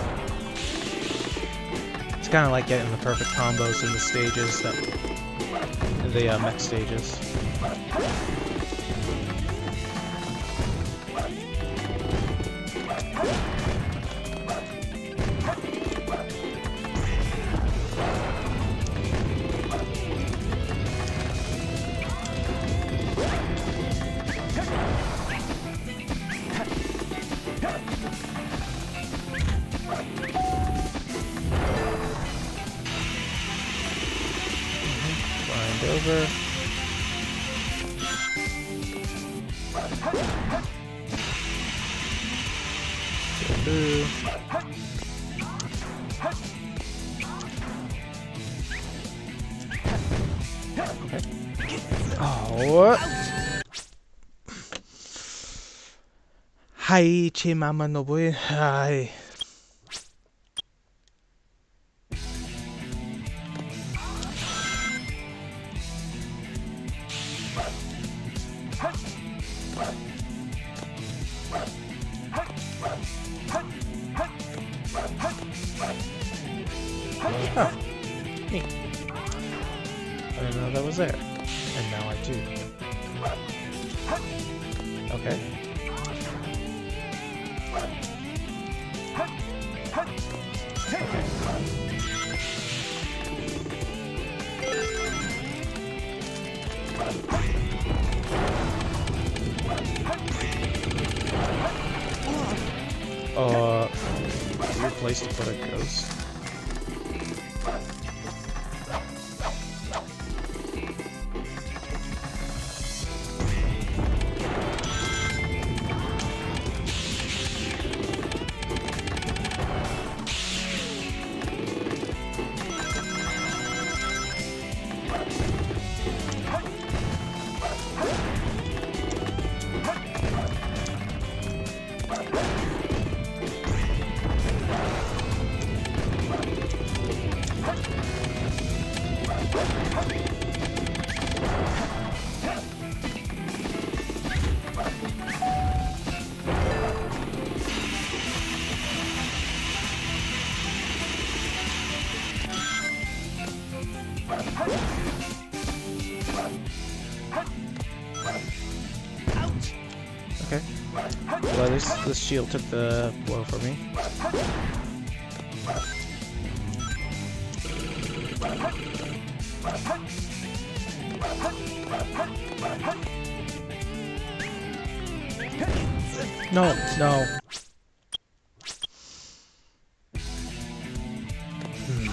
[SPEAKER 1] It's kind of like getting the perfect combos in the stages, that in the uh, mech stages. Over. Through. Okay. Oh. Hi, Chimama Nobu. Hi. I didn't know that was there. And now I do. Okay. Uh, weird place to put a ghost. Okay. Well, this this shield took the blow for me. No, no. Hmm.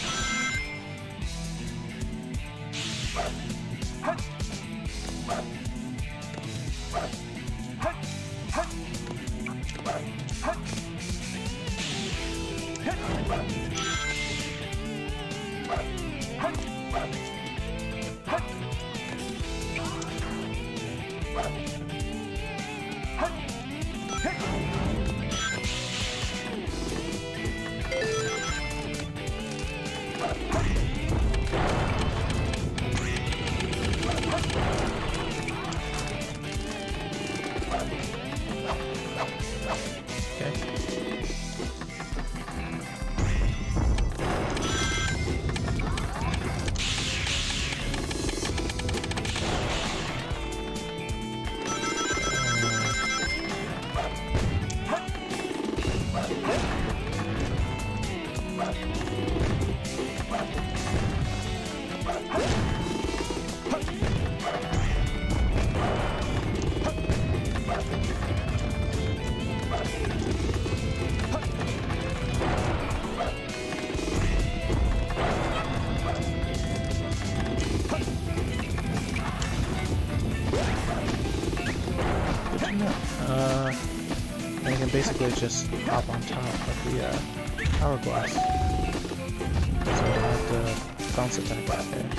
[SPEAKER 1] Uh, and you can basically just hop on top of the uh, hourglass, so you don't have to bounce it back out there.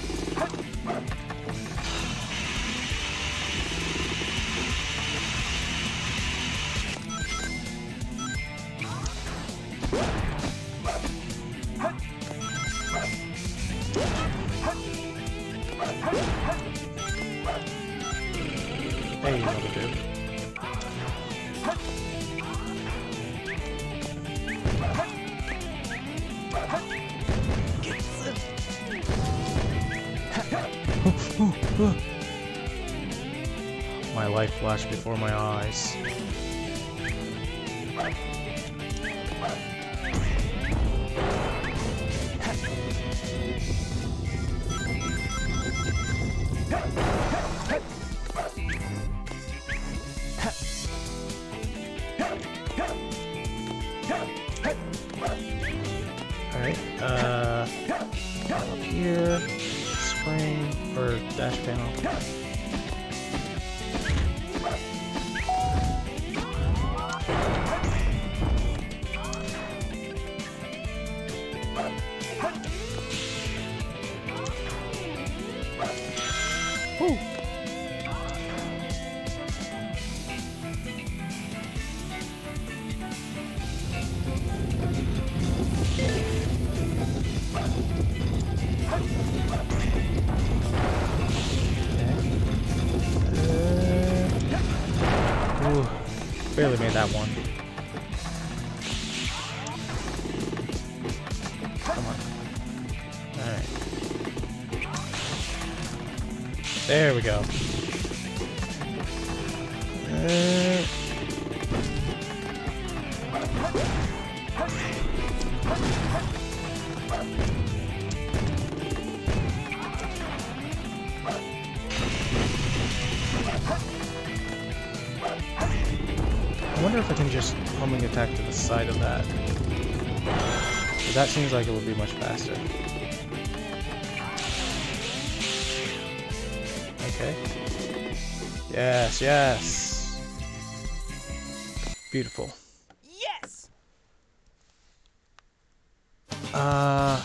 [SPEAKER 1] Hey, another dude. My life flashed before my eyes. Alright, uh, up here, spring, or dash panel. Woo! Ooh, barely made that one. Come on. Alright. There we go. Uh, I wonder if I can just homing attack to the side of that. But that seems like it would be much faster. Okay. Yes, yes. Beautiful.
[SPEAKER 2] Yes!
[SPEAKER 1] Uh...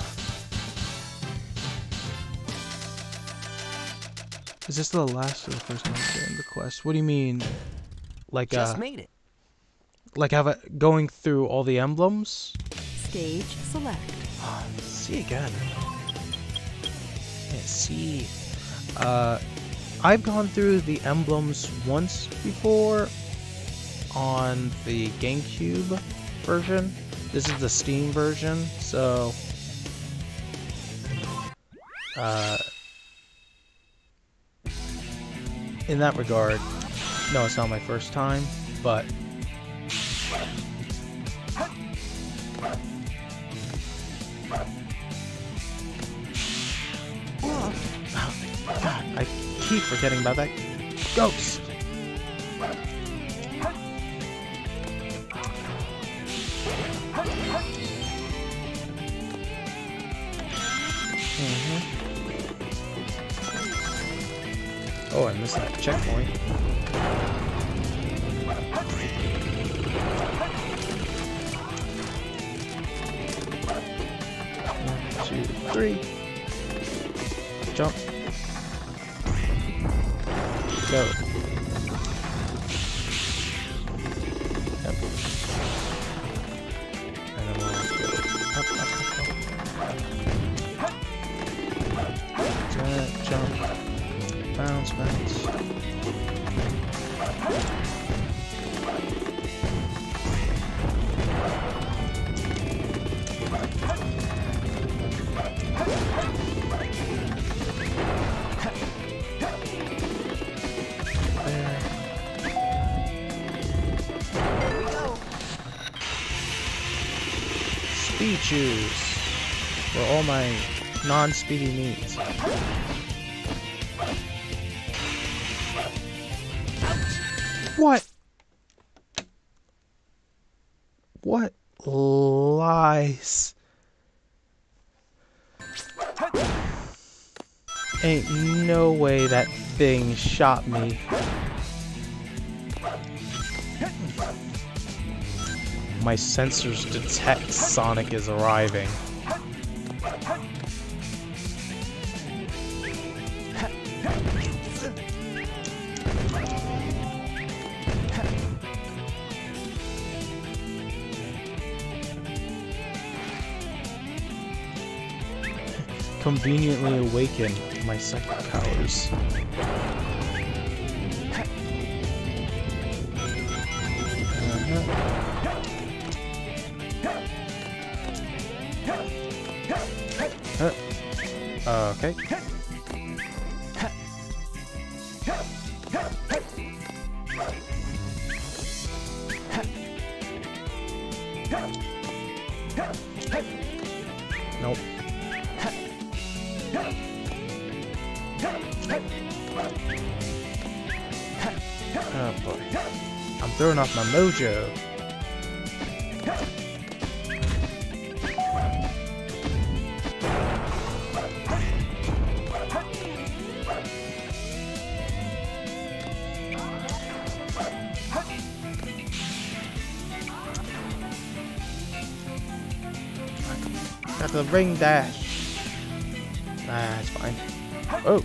[SPEAKER 1] Is this the last or the first time in the quest? What do you mean? Like,
[SPEAKER 2] Just
[SPEAKER 1] uh...
[SPEAKER 2] made it.
[SPEAKER 1] like have it going through all the emblems?
[SPEAKER 3] Stage select.
[SPEAKER 1] Oh, see again. Yeah, see. Uh, I've gone through the emblems once before on the GameCube version. This is the Steam version, so uh, in that regard, no, it's not my first time, but God, I keep forgetting about that ghost. Mm-hmm. Oh, I missed that checkpoint. One, two, three. Jump. Go. Yep. And then we'll go up, up, up, up. Jump, jump. Bounce, bounce. Speed shoes for all my non-speedy needs. What? What lies? Ain't no way that thing shot me. My sensors detect Sonic is arriving. Conveniently awaken my psychic powers. Uh-huh. Uh, okay. Nope. Oh boy. I'm throwing off my mojo. Got the ring dash. Nah, it's fine. Oh.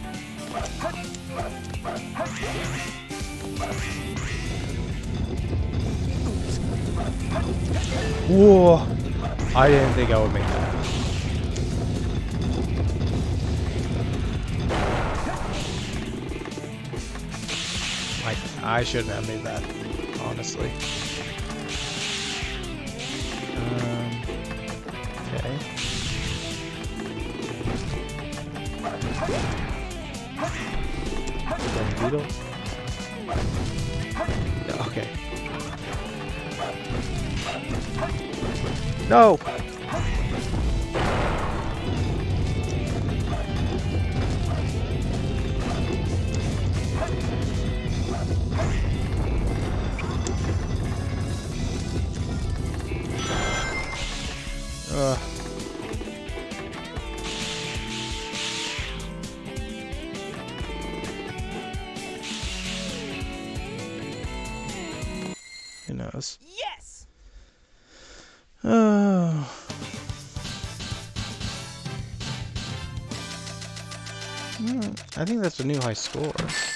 [SPEAKER 1] Whoa. I didn't think I would make that. Like, I shouldn't have made that, honestly. Um, okay. Then Beetle. Yeah, okay. No! Ugh. Who knows?
[SPEAKER 2] Yes!
[SPEAKER 1] Oh. Hmm, I think that's a new high score.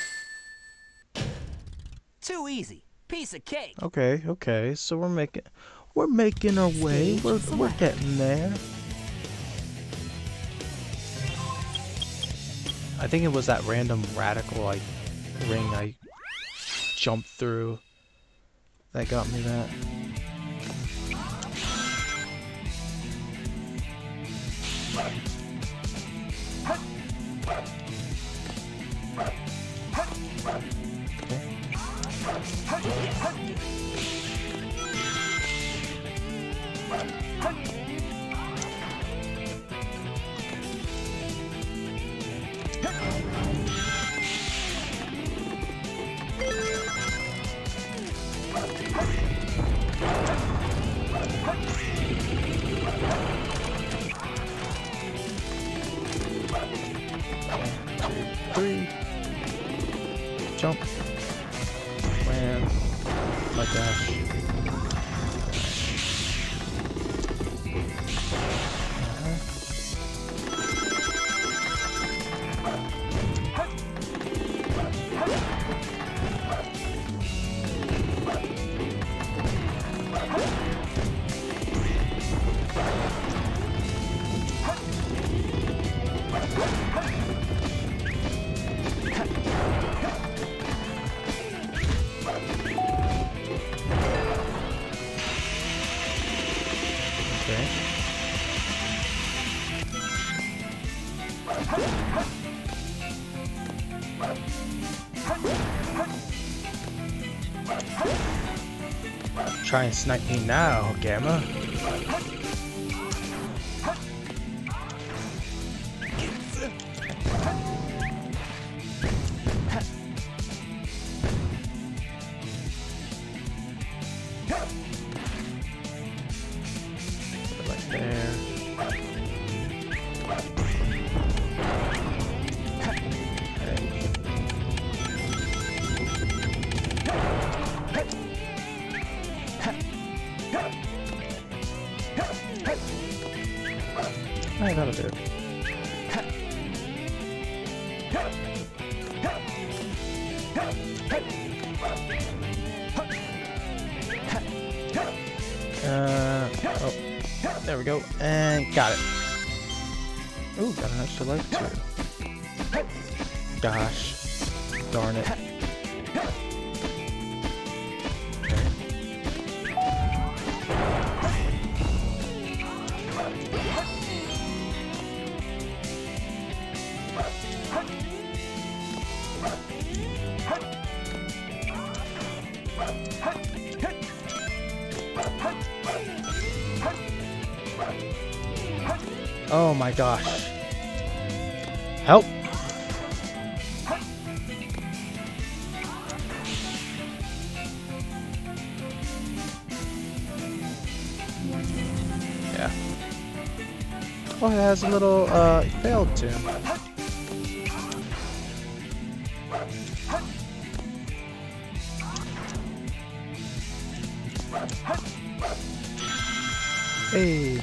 [SPEAKER 2] Too easy. Piece of cake.
[SPEAKER 1] Okay, okay. So we're making we're making our way.
[SPEAKER 3] Stage
[SPEAKER 1] We're we're
[SPEAKER 3] select.
[SPEAKER 1] getting there. I think it was that random radical like ring I jumped through that got me that. Three. Jump. Wham. My dash. Okay. Try and snipe me now, Gamma. Put it like there. Alright, that'll do. Uh, oh, there we go, and got it. Ooh, got an extra life too. Gosh, darn it. Oh my gosh. Help! Yeah. Oh, it has a little, uh, failed tune. Hey!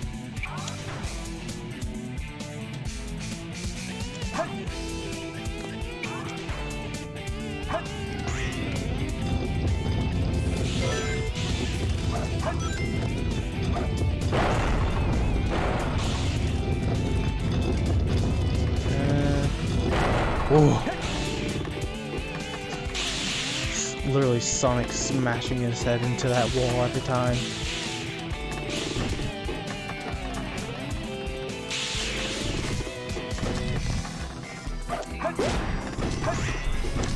[SPEAKER 1] Oh. Literally Sonic smashing his head into that wall every time.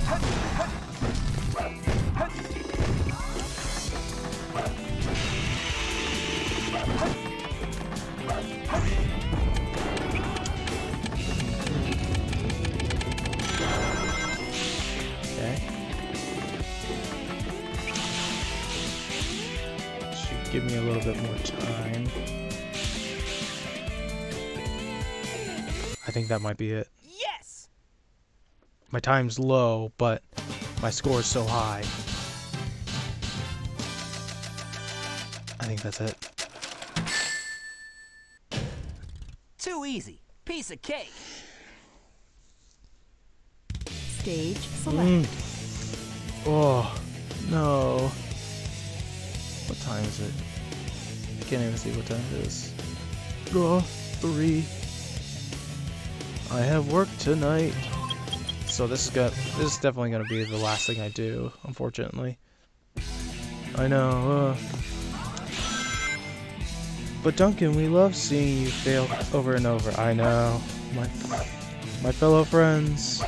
[SPEAKER 1] Give me a little bit more time. I think that might be it.
[SPEAKER 2] Yes!
[SPEAKER 1] My time's low, but my score is so high. I think that's it.
[SPEAKER 2] Too easy. Piece of cake.
[SPEAKER 3] Stage select.
[SPEAKER 1] Mm. Oh, no. What time is it? I can't even see what time it is. Oh, three. I have work tonight. So this is got this is definitely gonna be the last thing I do, unfortunately. I know. Uh, but Duncan, we love seeing you fail over and over. I know. My my fellow friends.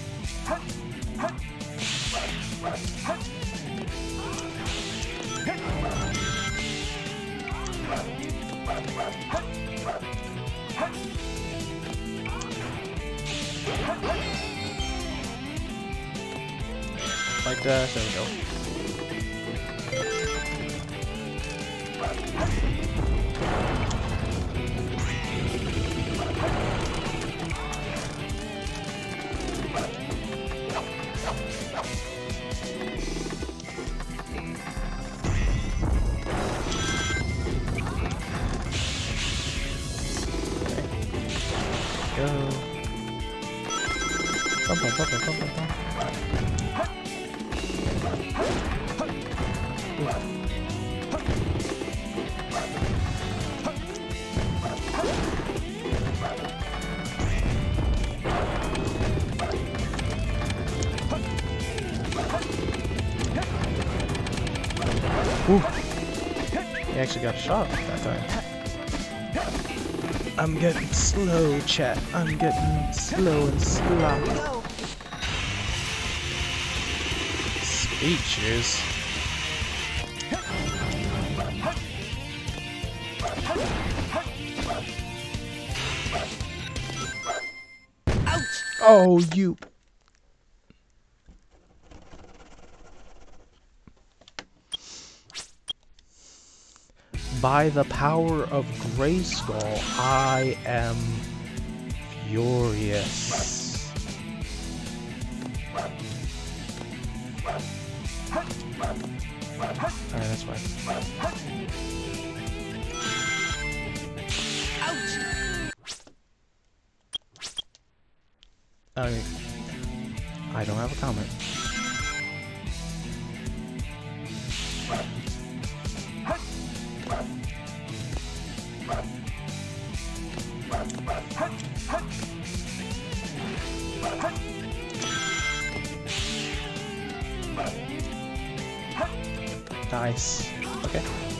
[SPEAKER 1] Like that, there we go. Go. Bum, bum, bum, bum, bum, bum, bum. Ooh. He actually got a shot that time. I'm getting slow, chat. I'm getting slow and sloppy. Speeches.
[SPEAKER 2] Ouch!
[SPEAKER 1] Oh, you. By the power of Grayskull, I am furious. Alright, that's fine.
[SPEAKER 2] Ouch!
[SPEAKER 1] I mean, I don't have a comment. Nice. Okay.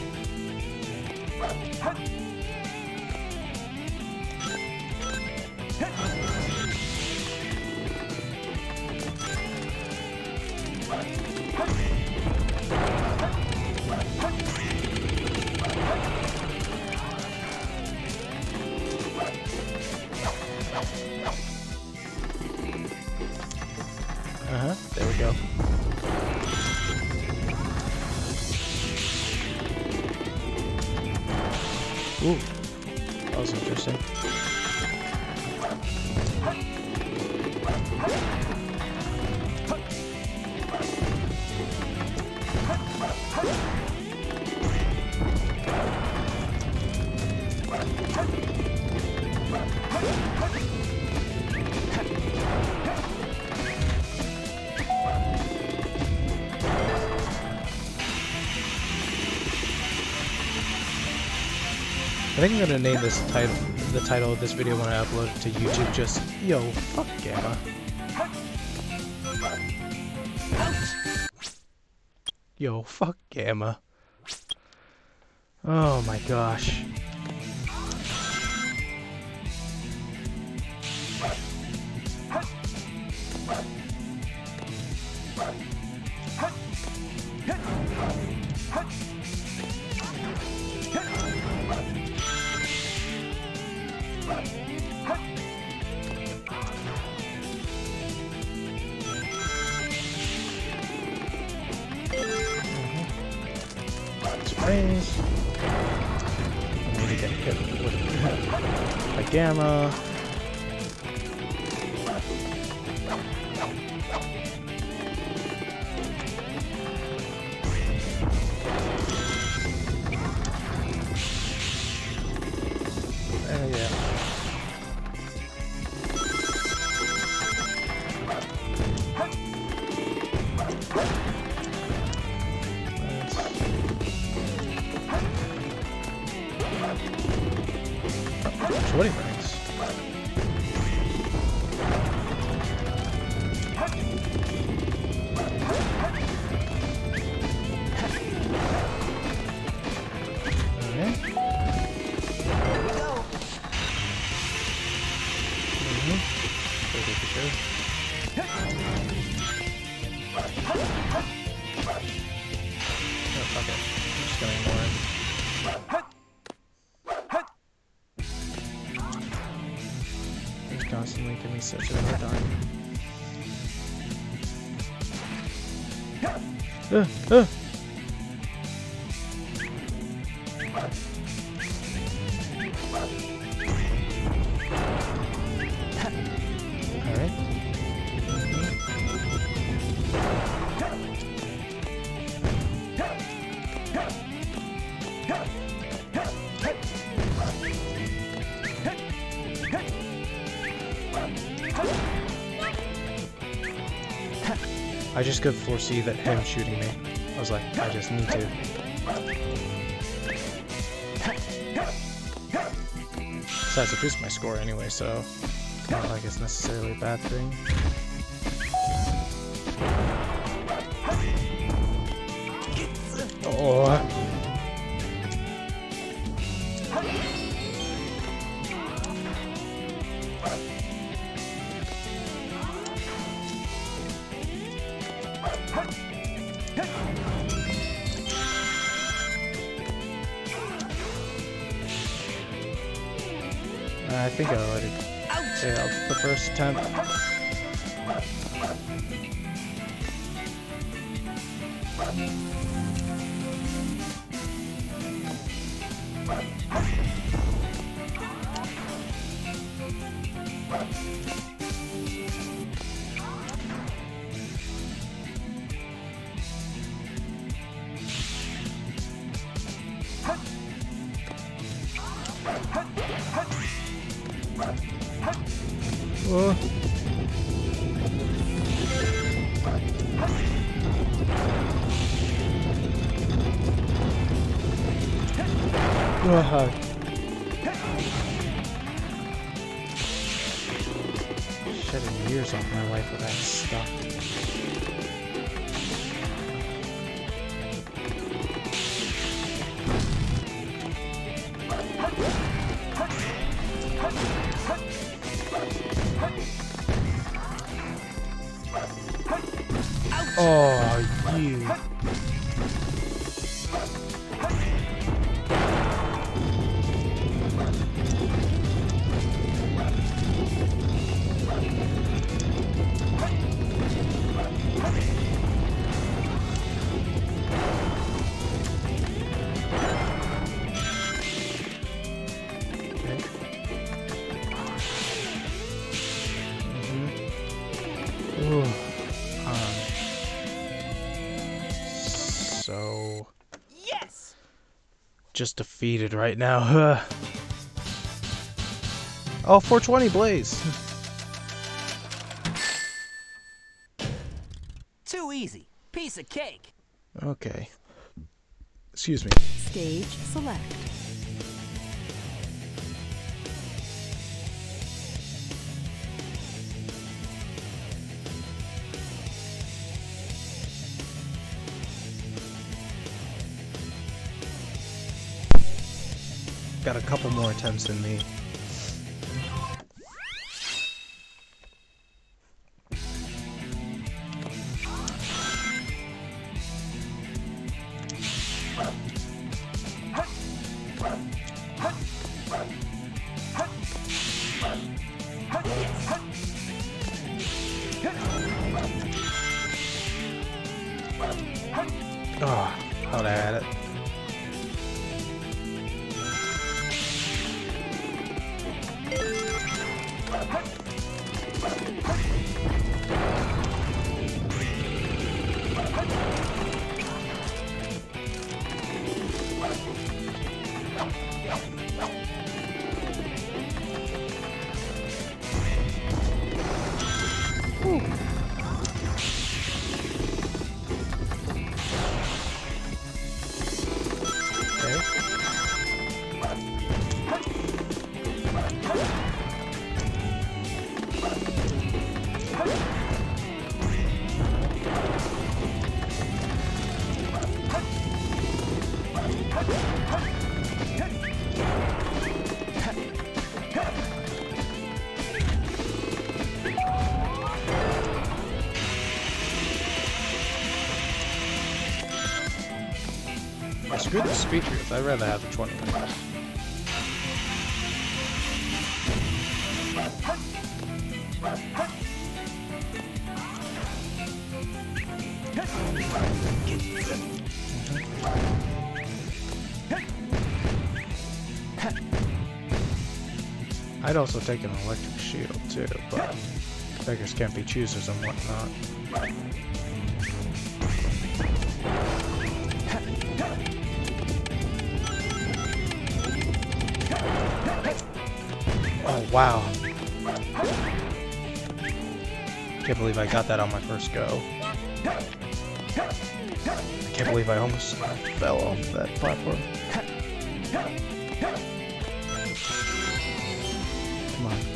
[SPEAKER 1] Uh-huh, there we go. Ooh, that was interesting. I think I'm gonna name this title, the title of this video when I upload it to YouTube, just Yo, fuck Gamma. Yo, fuck Gamma. Oh my gosh. rings. I need to get hit with by Gamma. Uh, yeah. twenty rings. Alright. Mm-hmm. Go, go, go, go. Oh, fuck it. I'm just gonna ignore it. Constantly give me such a hard time. Uh, uh. Alright. I just could foresee that him shooting me. I was like, I just need to. Besides, it boosts my score anyway, so it's not like it's necessarily a bad thing. Oh. I think I already failed the first attempt. Oh. Uh, shedding years off my life with that stuff. Oh, you. Ooh, um, so
[SPEAKER 2] Yes.
[SPEAKER 1] just defeated right now. Oh, four twenty Blaze.
[SPEAKER 2] Too easy. Piece of cake.
[SPEAKER 1] Okay. Excuse me.
[SPEAKER 3] Stage select.
[SPEAKER 1] Got a couple more attempts than me. Oh, how'd I had it? Woo! Screw the speakers, I'd rather have the twenty minutes. I'd also take an electric shield too, but beggars can't be choosers and whatnot. Oh wow. Can't believe I got that on my first go. I can't believe I almost fell off that platform. Come on.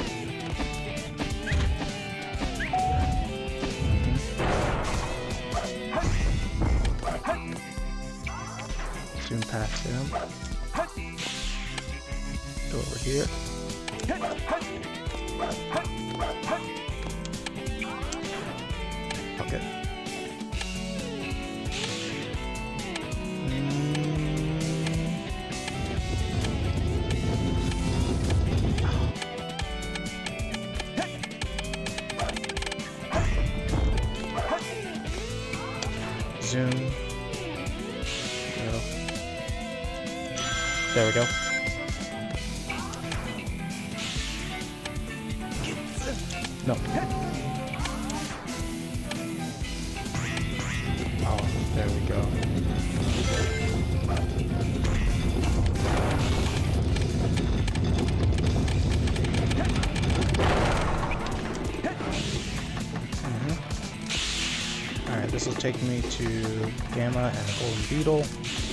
[SPEAKER 1] Soon past him. Go over here. Okay. Zoom. Go. There we go. No. Oh, there we go. Mm-hmm. Alright, this will take me to Gamma and the Golden Beetle.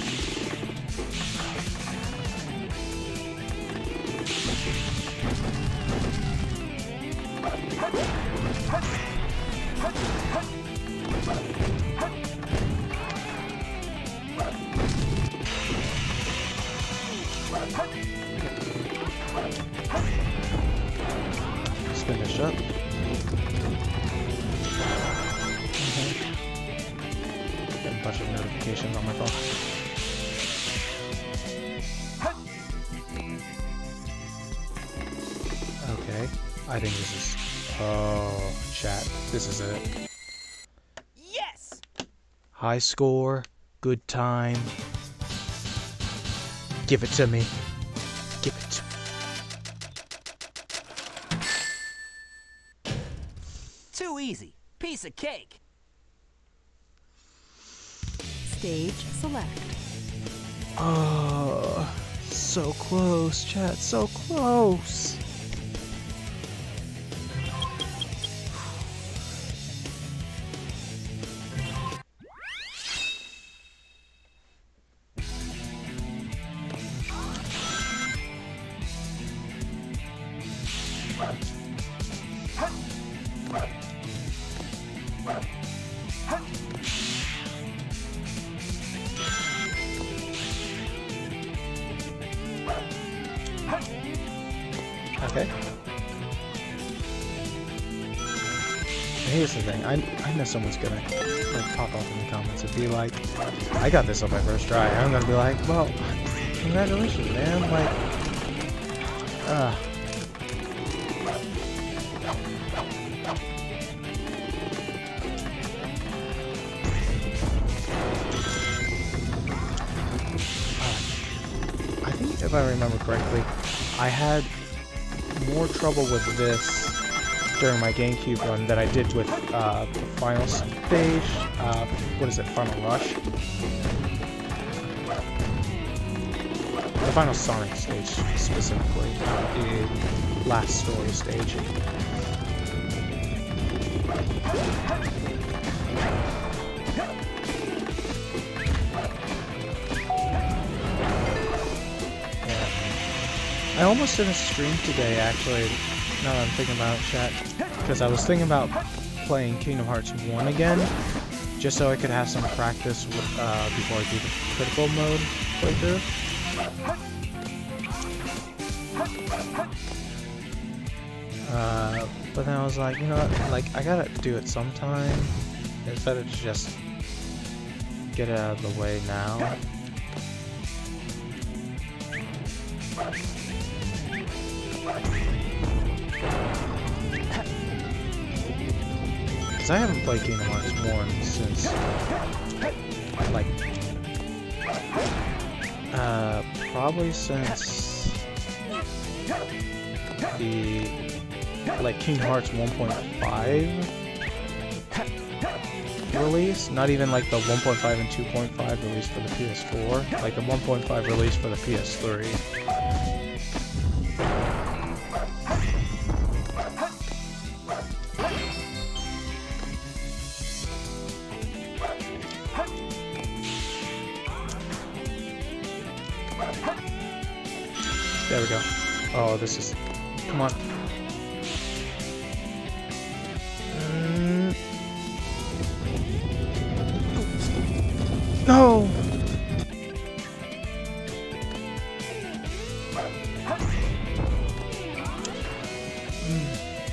[SPEAKER 1] Let's finish up. Okay. Getting a bunch of notifications on my phone. Okay, I think this is... Oh, chat, this is it.
[SPEAKER 2] Yes!
[SPEAKER 1] High score, good time. Give it to me. Give it to me.
[SPEAKER 2] Too easy. Piece of cake.
[SPEAKER 3] Stage select.
[SPEAKER 1] Oh, so close, chat, so close. Okay. And here's the thing, I, I know someone's gonna like pop up in the comments and be like, I got this on my first try. I'm gonna be like, well, congratulations, man. Like, uh. I think if I remember correctly, I had more trouble with this during my GameCube run than I did with uh, the final stage. Uh, what is it? Final Rush? The final Sonic stage, specifically. Uh, the last story stage. I almost didn't stream today, actually, now that I'm thinking about it, chat, because I was thinking about playing Kingdom Hearts one again, just so I could have some practice with, uh, before I do the critical mode playthrough. Uh, but then I was like, you know what, like, I gotta do it sometime, instead of just get it out of the way now. Because I haven't played Kingdom Hearts one since, like, uh, probably since the, like, Kingdom Hearts one point five release, not even like the one point five and two point five release for the P S four, like the one point five release for the P S three. There we go. Oh, this is... Come on. Mm. No! Mm.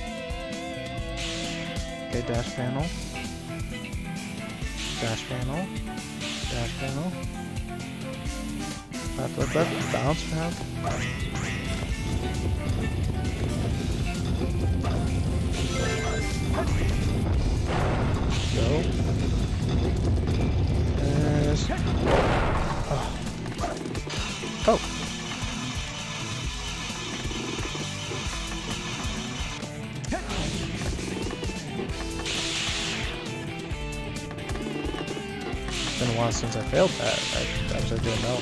[SPEAKER 1] Okay, dash panel. Dash panel. Dash panel. Left, left, left. Bounce pad. Go. Yes. Oh. Oh. It's been a while since I failed that. I actually didn't know.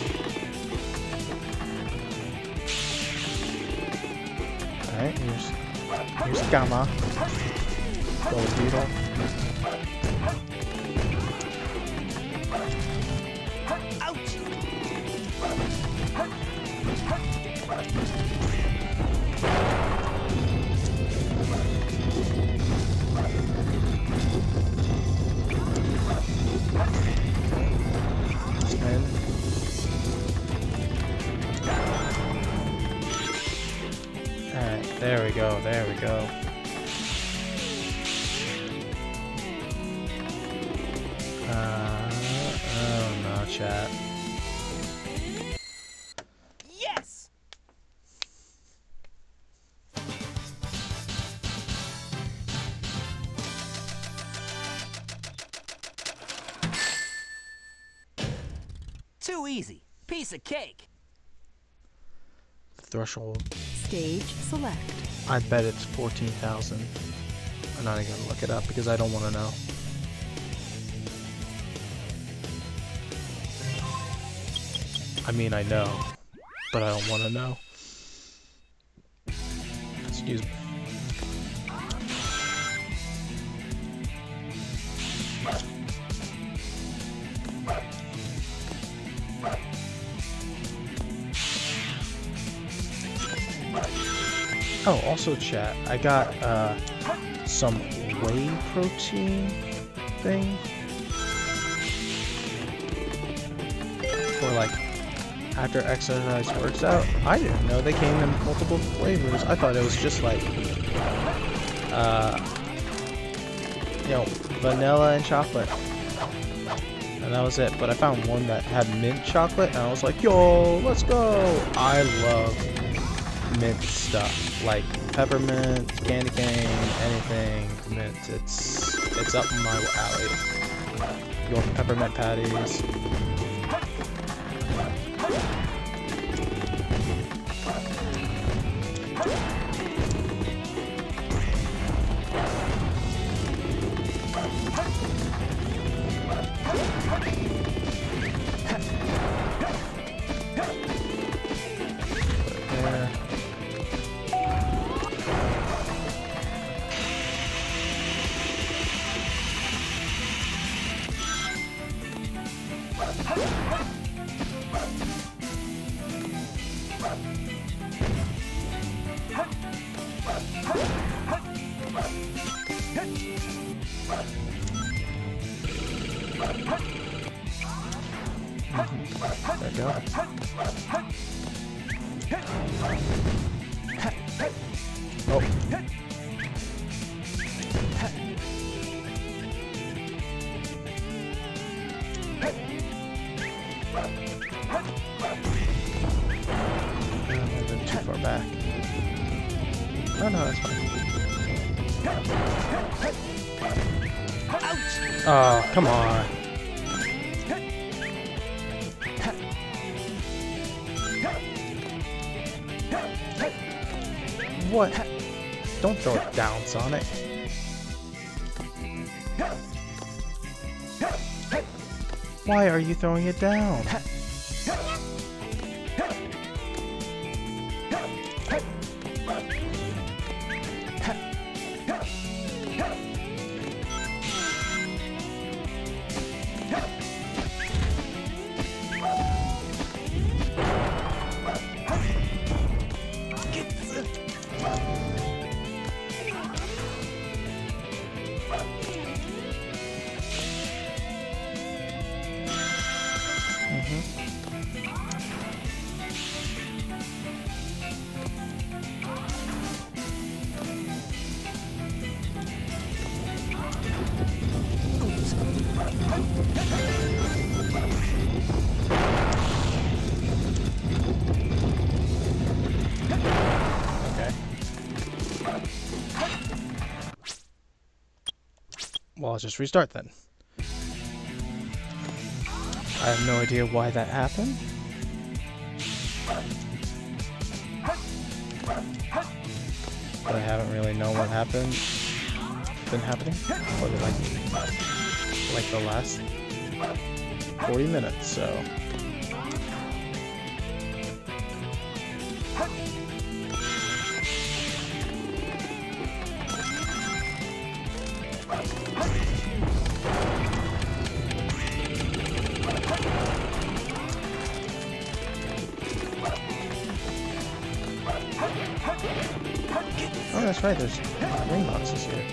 [SPEAKER 1] Alright, here's here's Gamma. Gold Beetle. Spin. Alright, there we go, there we go. Uh, oh no, chat.
[SPEAKER 2] Yes! Too easy. Piece of cake.
[SPEAKER 1] Threshold.
[SPEAKER 3] Stage select.
[SPEAKER 1] I bet it's fourteen thousand. I'm not even gonna look it up because I don't want to know. I mean, I know, but I don't want to know. Excuse me. Oh, also chat, I got uh, some whey protein thing for like after exercise works out. I didn't know they came in multiple flavors. I thought it was just like uh, you know, vanilla and chocolate, and that was it. But I found one that had mint chocolate, and I was like, yo, let's go. I love mint stuff, like peppermint, candy cane, anything mint. It's it's up my alley. Your peppermint patties. There we go. Oh. I've been too far back. Oh no, that's fine. Oh, come on. What? Don't throw it down, Sonic. Why are you throwing it down? Well, I'll just restart then. I have no idea why that happened. But I haven't really known what happened. Been happening for the, like, like the last forty minutes, so. Oh, that's right, there's ring boxes here.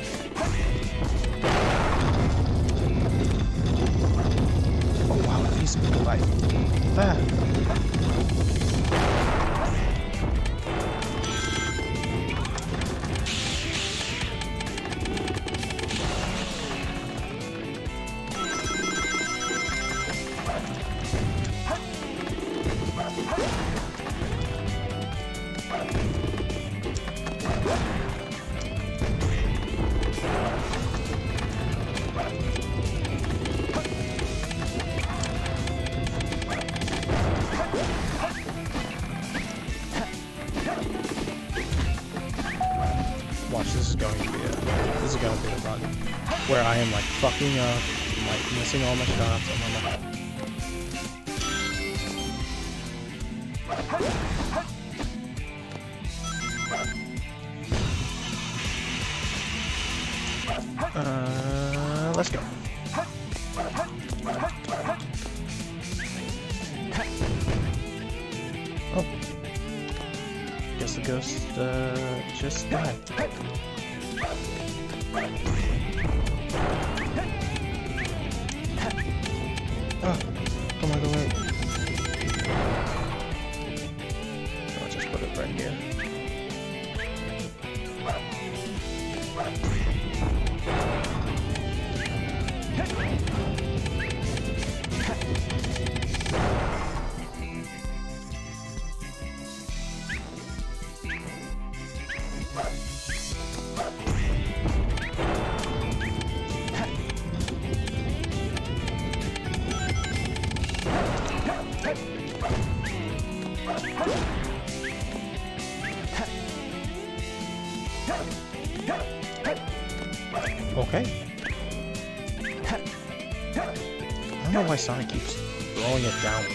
[SPEAKER 1] Oh wow, these move like that. Watch, this is going to be a, this is going to be the run where I am like fucking up, like missing all my shots. Oh my god. Uh, let's go. Oh. Guess the ghost uh, just died. Oh, come on, go away. I'll just put it right here. Okay. I don't know why Sonic keeps throwing it downward.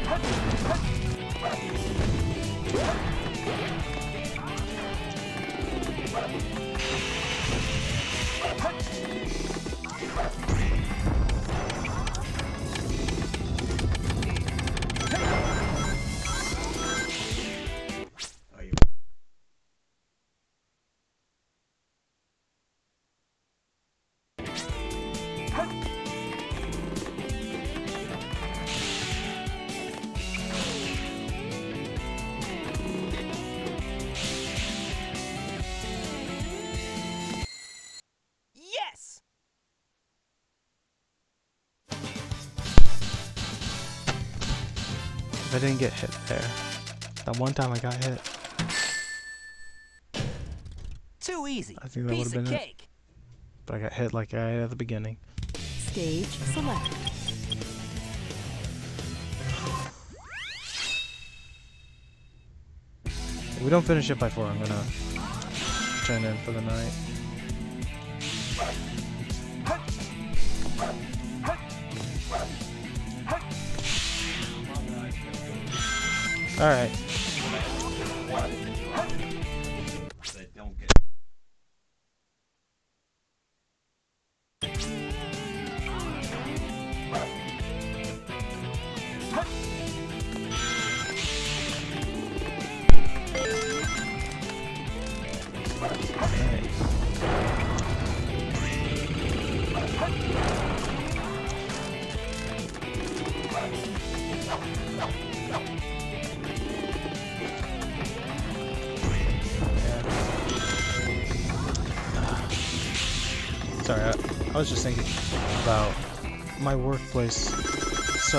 [SPEAKER 2] Yes!
[SPEAKER 1] If I didn't get hit there, that one time I got hit,
[SPEAKER 2] Too easy.
[SPEAKER 1] I think that
[SPEAKER 2] Piece
[SPEAKER 1] would've
[SPEAKER 2] of
[SPEAKER 1] been it.
[SPEAKER 2] cake.
[SPEAKER 1] but I got hit like right at the beginning.
[SPEAKER 3] Stage select.
[SPEAKER 1] If we don't finish it by four, I'm gonna turn in for the night. Alright. Sorry, I, I was just thinking about my workplace. So,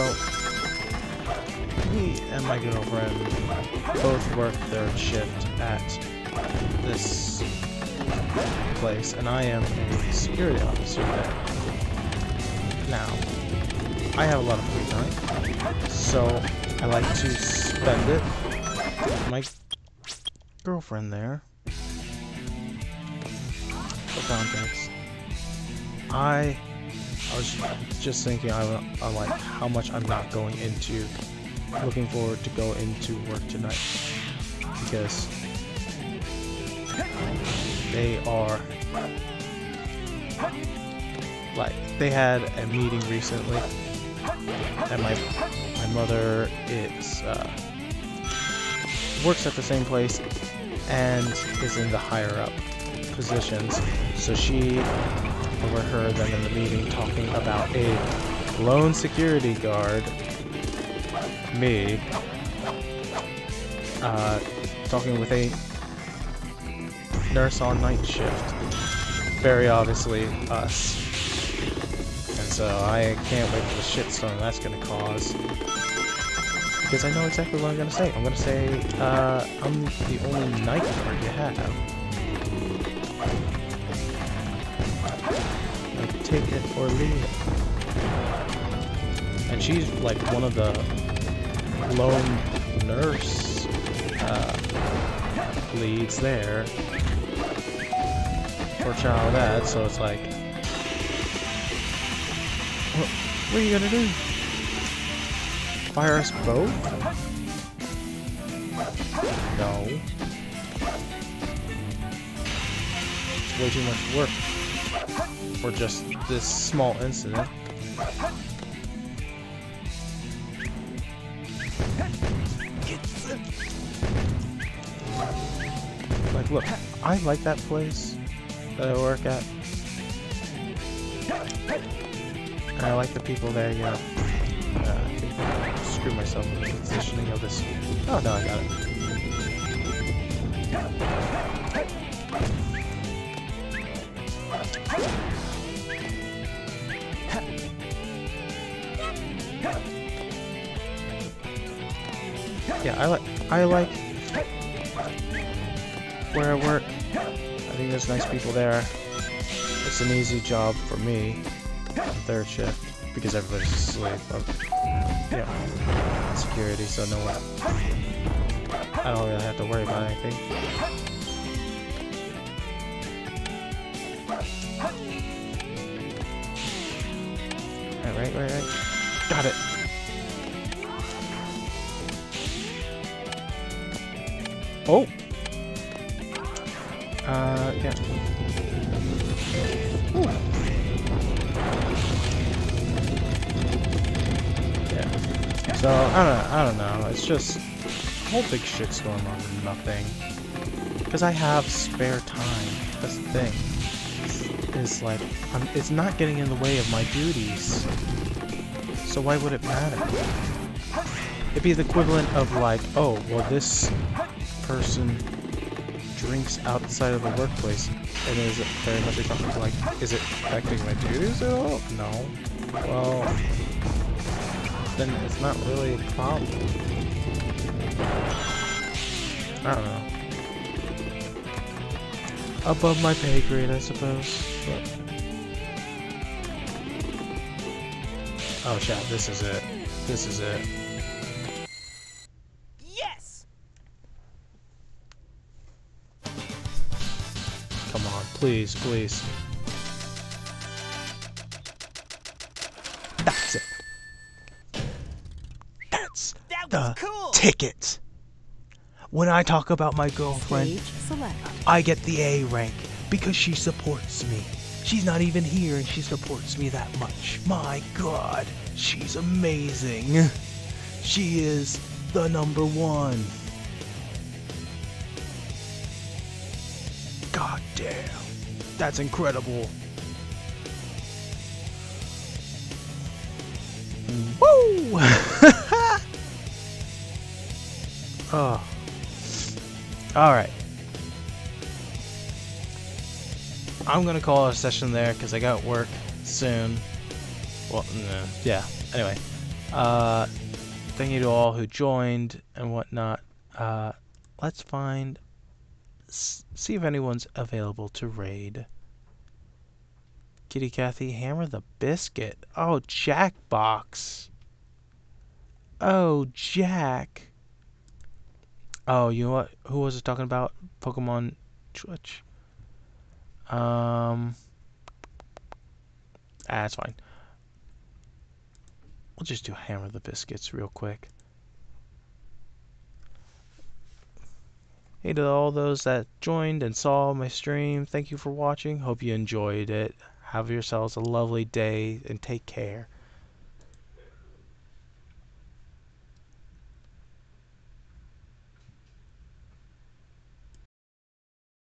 [SPEAKER 1] me and my girlfriend both work third shift at this place, and I am a security officer there. Now, I have a lot of free time, so I like to spend it with my girlfriend there. For context, I I was just thinking I, I like how much I'm not going into looking forward to go into work tonight, because they are like they had a meeting recently, and my my mother is uh, works at the same place and is in the higher up positions, so she overheard them in the meeting talking about a lone security guard, me, uh, talking with a nurse on night shift, very obviously us, and so I can't wait for the shitstorm that's gonna cause, because I know exactly what I'm gonna say. I'm gonna say, uh, I'm the only night guard you have. Take it or leave it. And she's like one of the lone nurse uh, leads there for child ad, so it's like, what, what are you gonna do? Fire us both? No. It's way too much work for just this small incident. Like, look, I like that place that I work at, and I like the people there, you know. Uh, I think I screwed myself with the positioning of this. Oh no, I got it. Yeah, I like I like where I work. I think there's nice people there. It's an easy job for me on third shift because everybody's asleep. But, yeah, security, so no one. I don't really have to worry about anything. Right, right, right, right. Got it. Oh! Uh, yeah. Ooh. Yeah. So, I don't, I don't know. It's just a whole big shitstorm on nothing. Because I have spare time. That's the thing. It's, it's like, I'm, it's not getting in the way of my duties. So why would it matter? It'd be the equivalent of like, oh, well this person drinks outside of the workplace, and is it very much a like, is it affecting my duties at all? No. Well, then it's not really a problem. I don't know. Above my pay grade, I suppose. But... oh, chat, this is it. This is it.
[SPEAKER 2] Yes!
[SPEAKER 1] Come on, please, please. That's it. That's
[SPEAKER 2] That
[SPEAKER 1] the
[SPEAKER 2] was cool!
[SPEAKER 1] ticket. When I talk about my girlfriend,
[SPEAKER 3] Stage select.
[SPEAKER 1] I get the A rank because she supports me. She's not even here and she supports me that much. My God, she's amazing. She is the number one. God damn, that's incredible. Woo! Oh. Alright. I'm gonna call a session there because I got work soon. Well, no, yeah. Anyway. Uh, thank you to all who joined and whatnot. Uh, let's find... S see if anyone's available to raid. Kitty Cathy, Hammer the Biscuit. Oh, Jackbox. Oh, Jack. Oh, you know what? Who was it talking about? Pokemon Twitch. Um, ah, that's fine. We'll just do Hammer the Biscuits real quick. Hey to all those that joined and saw my stream, thank you for watching. Hope you enjoyed it. Have yourselves a lovely day and take care.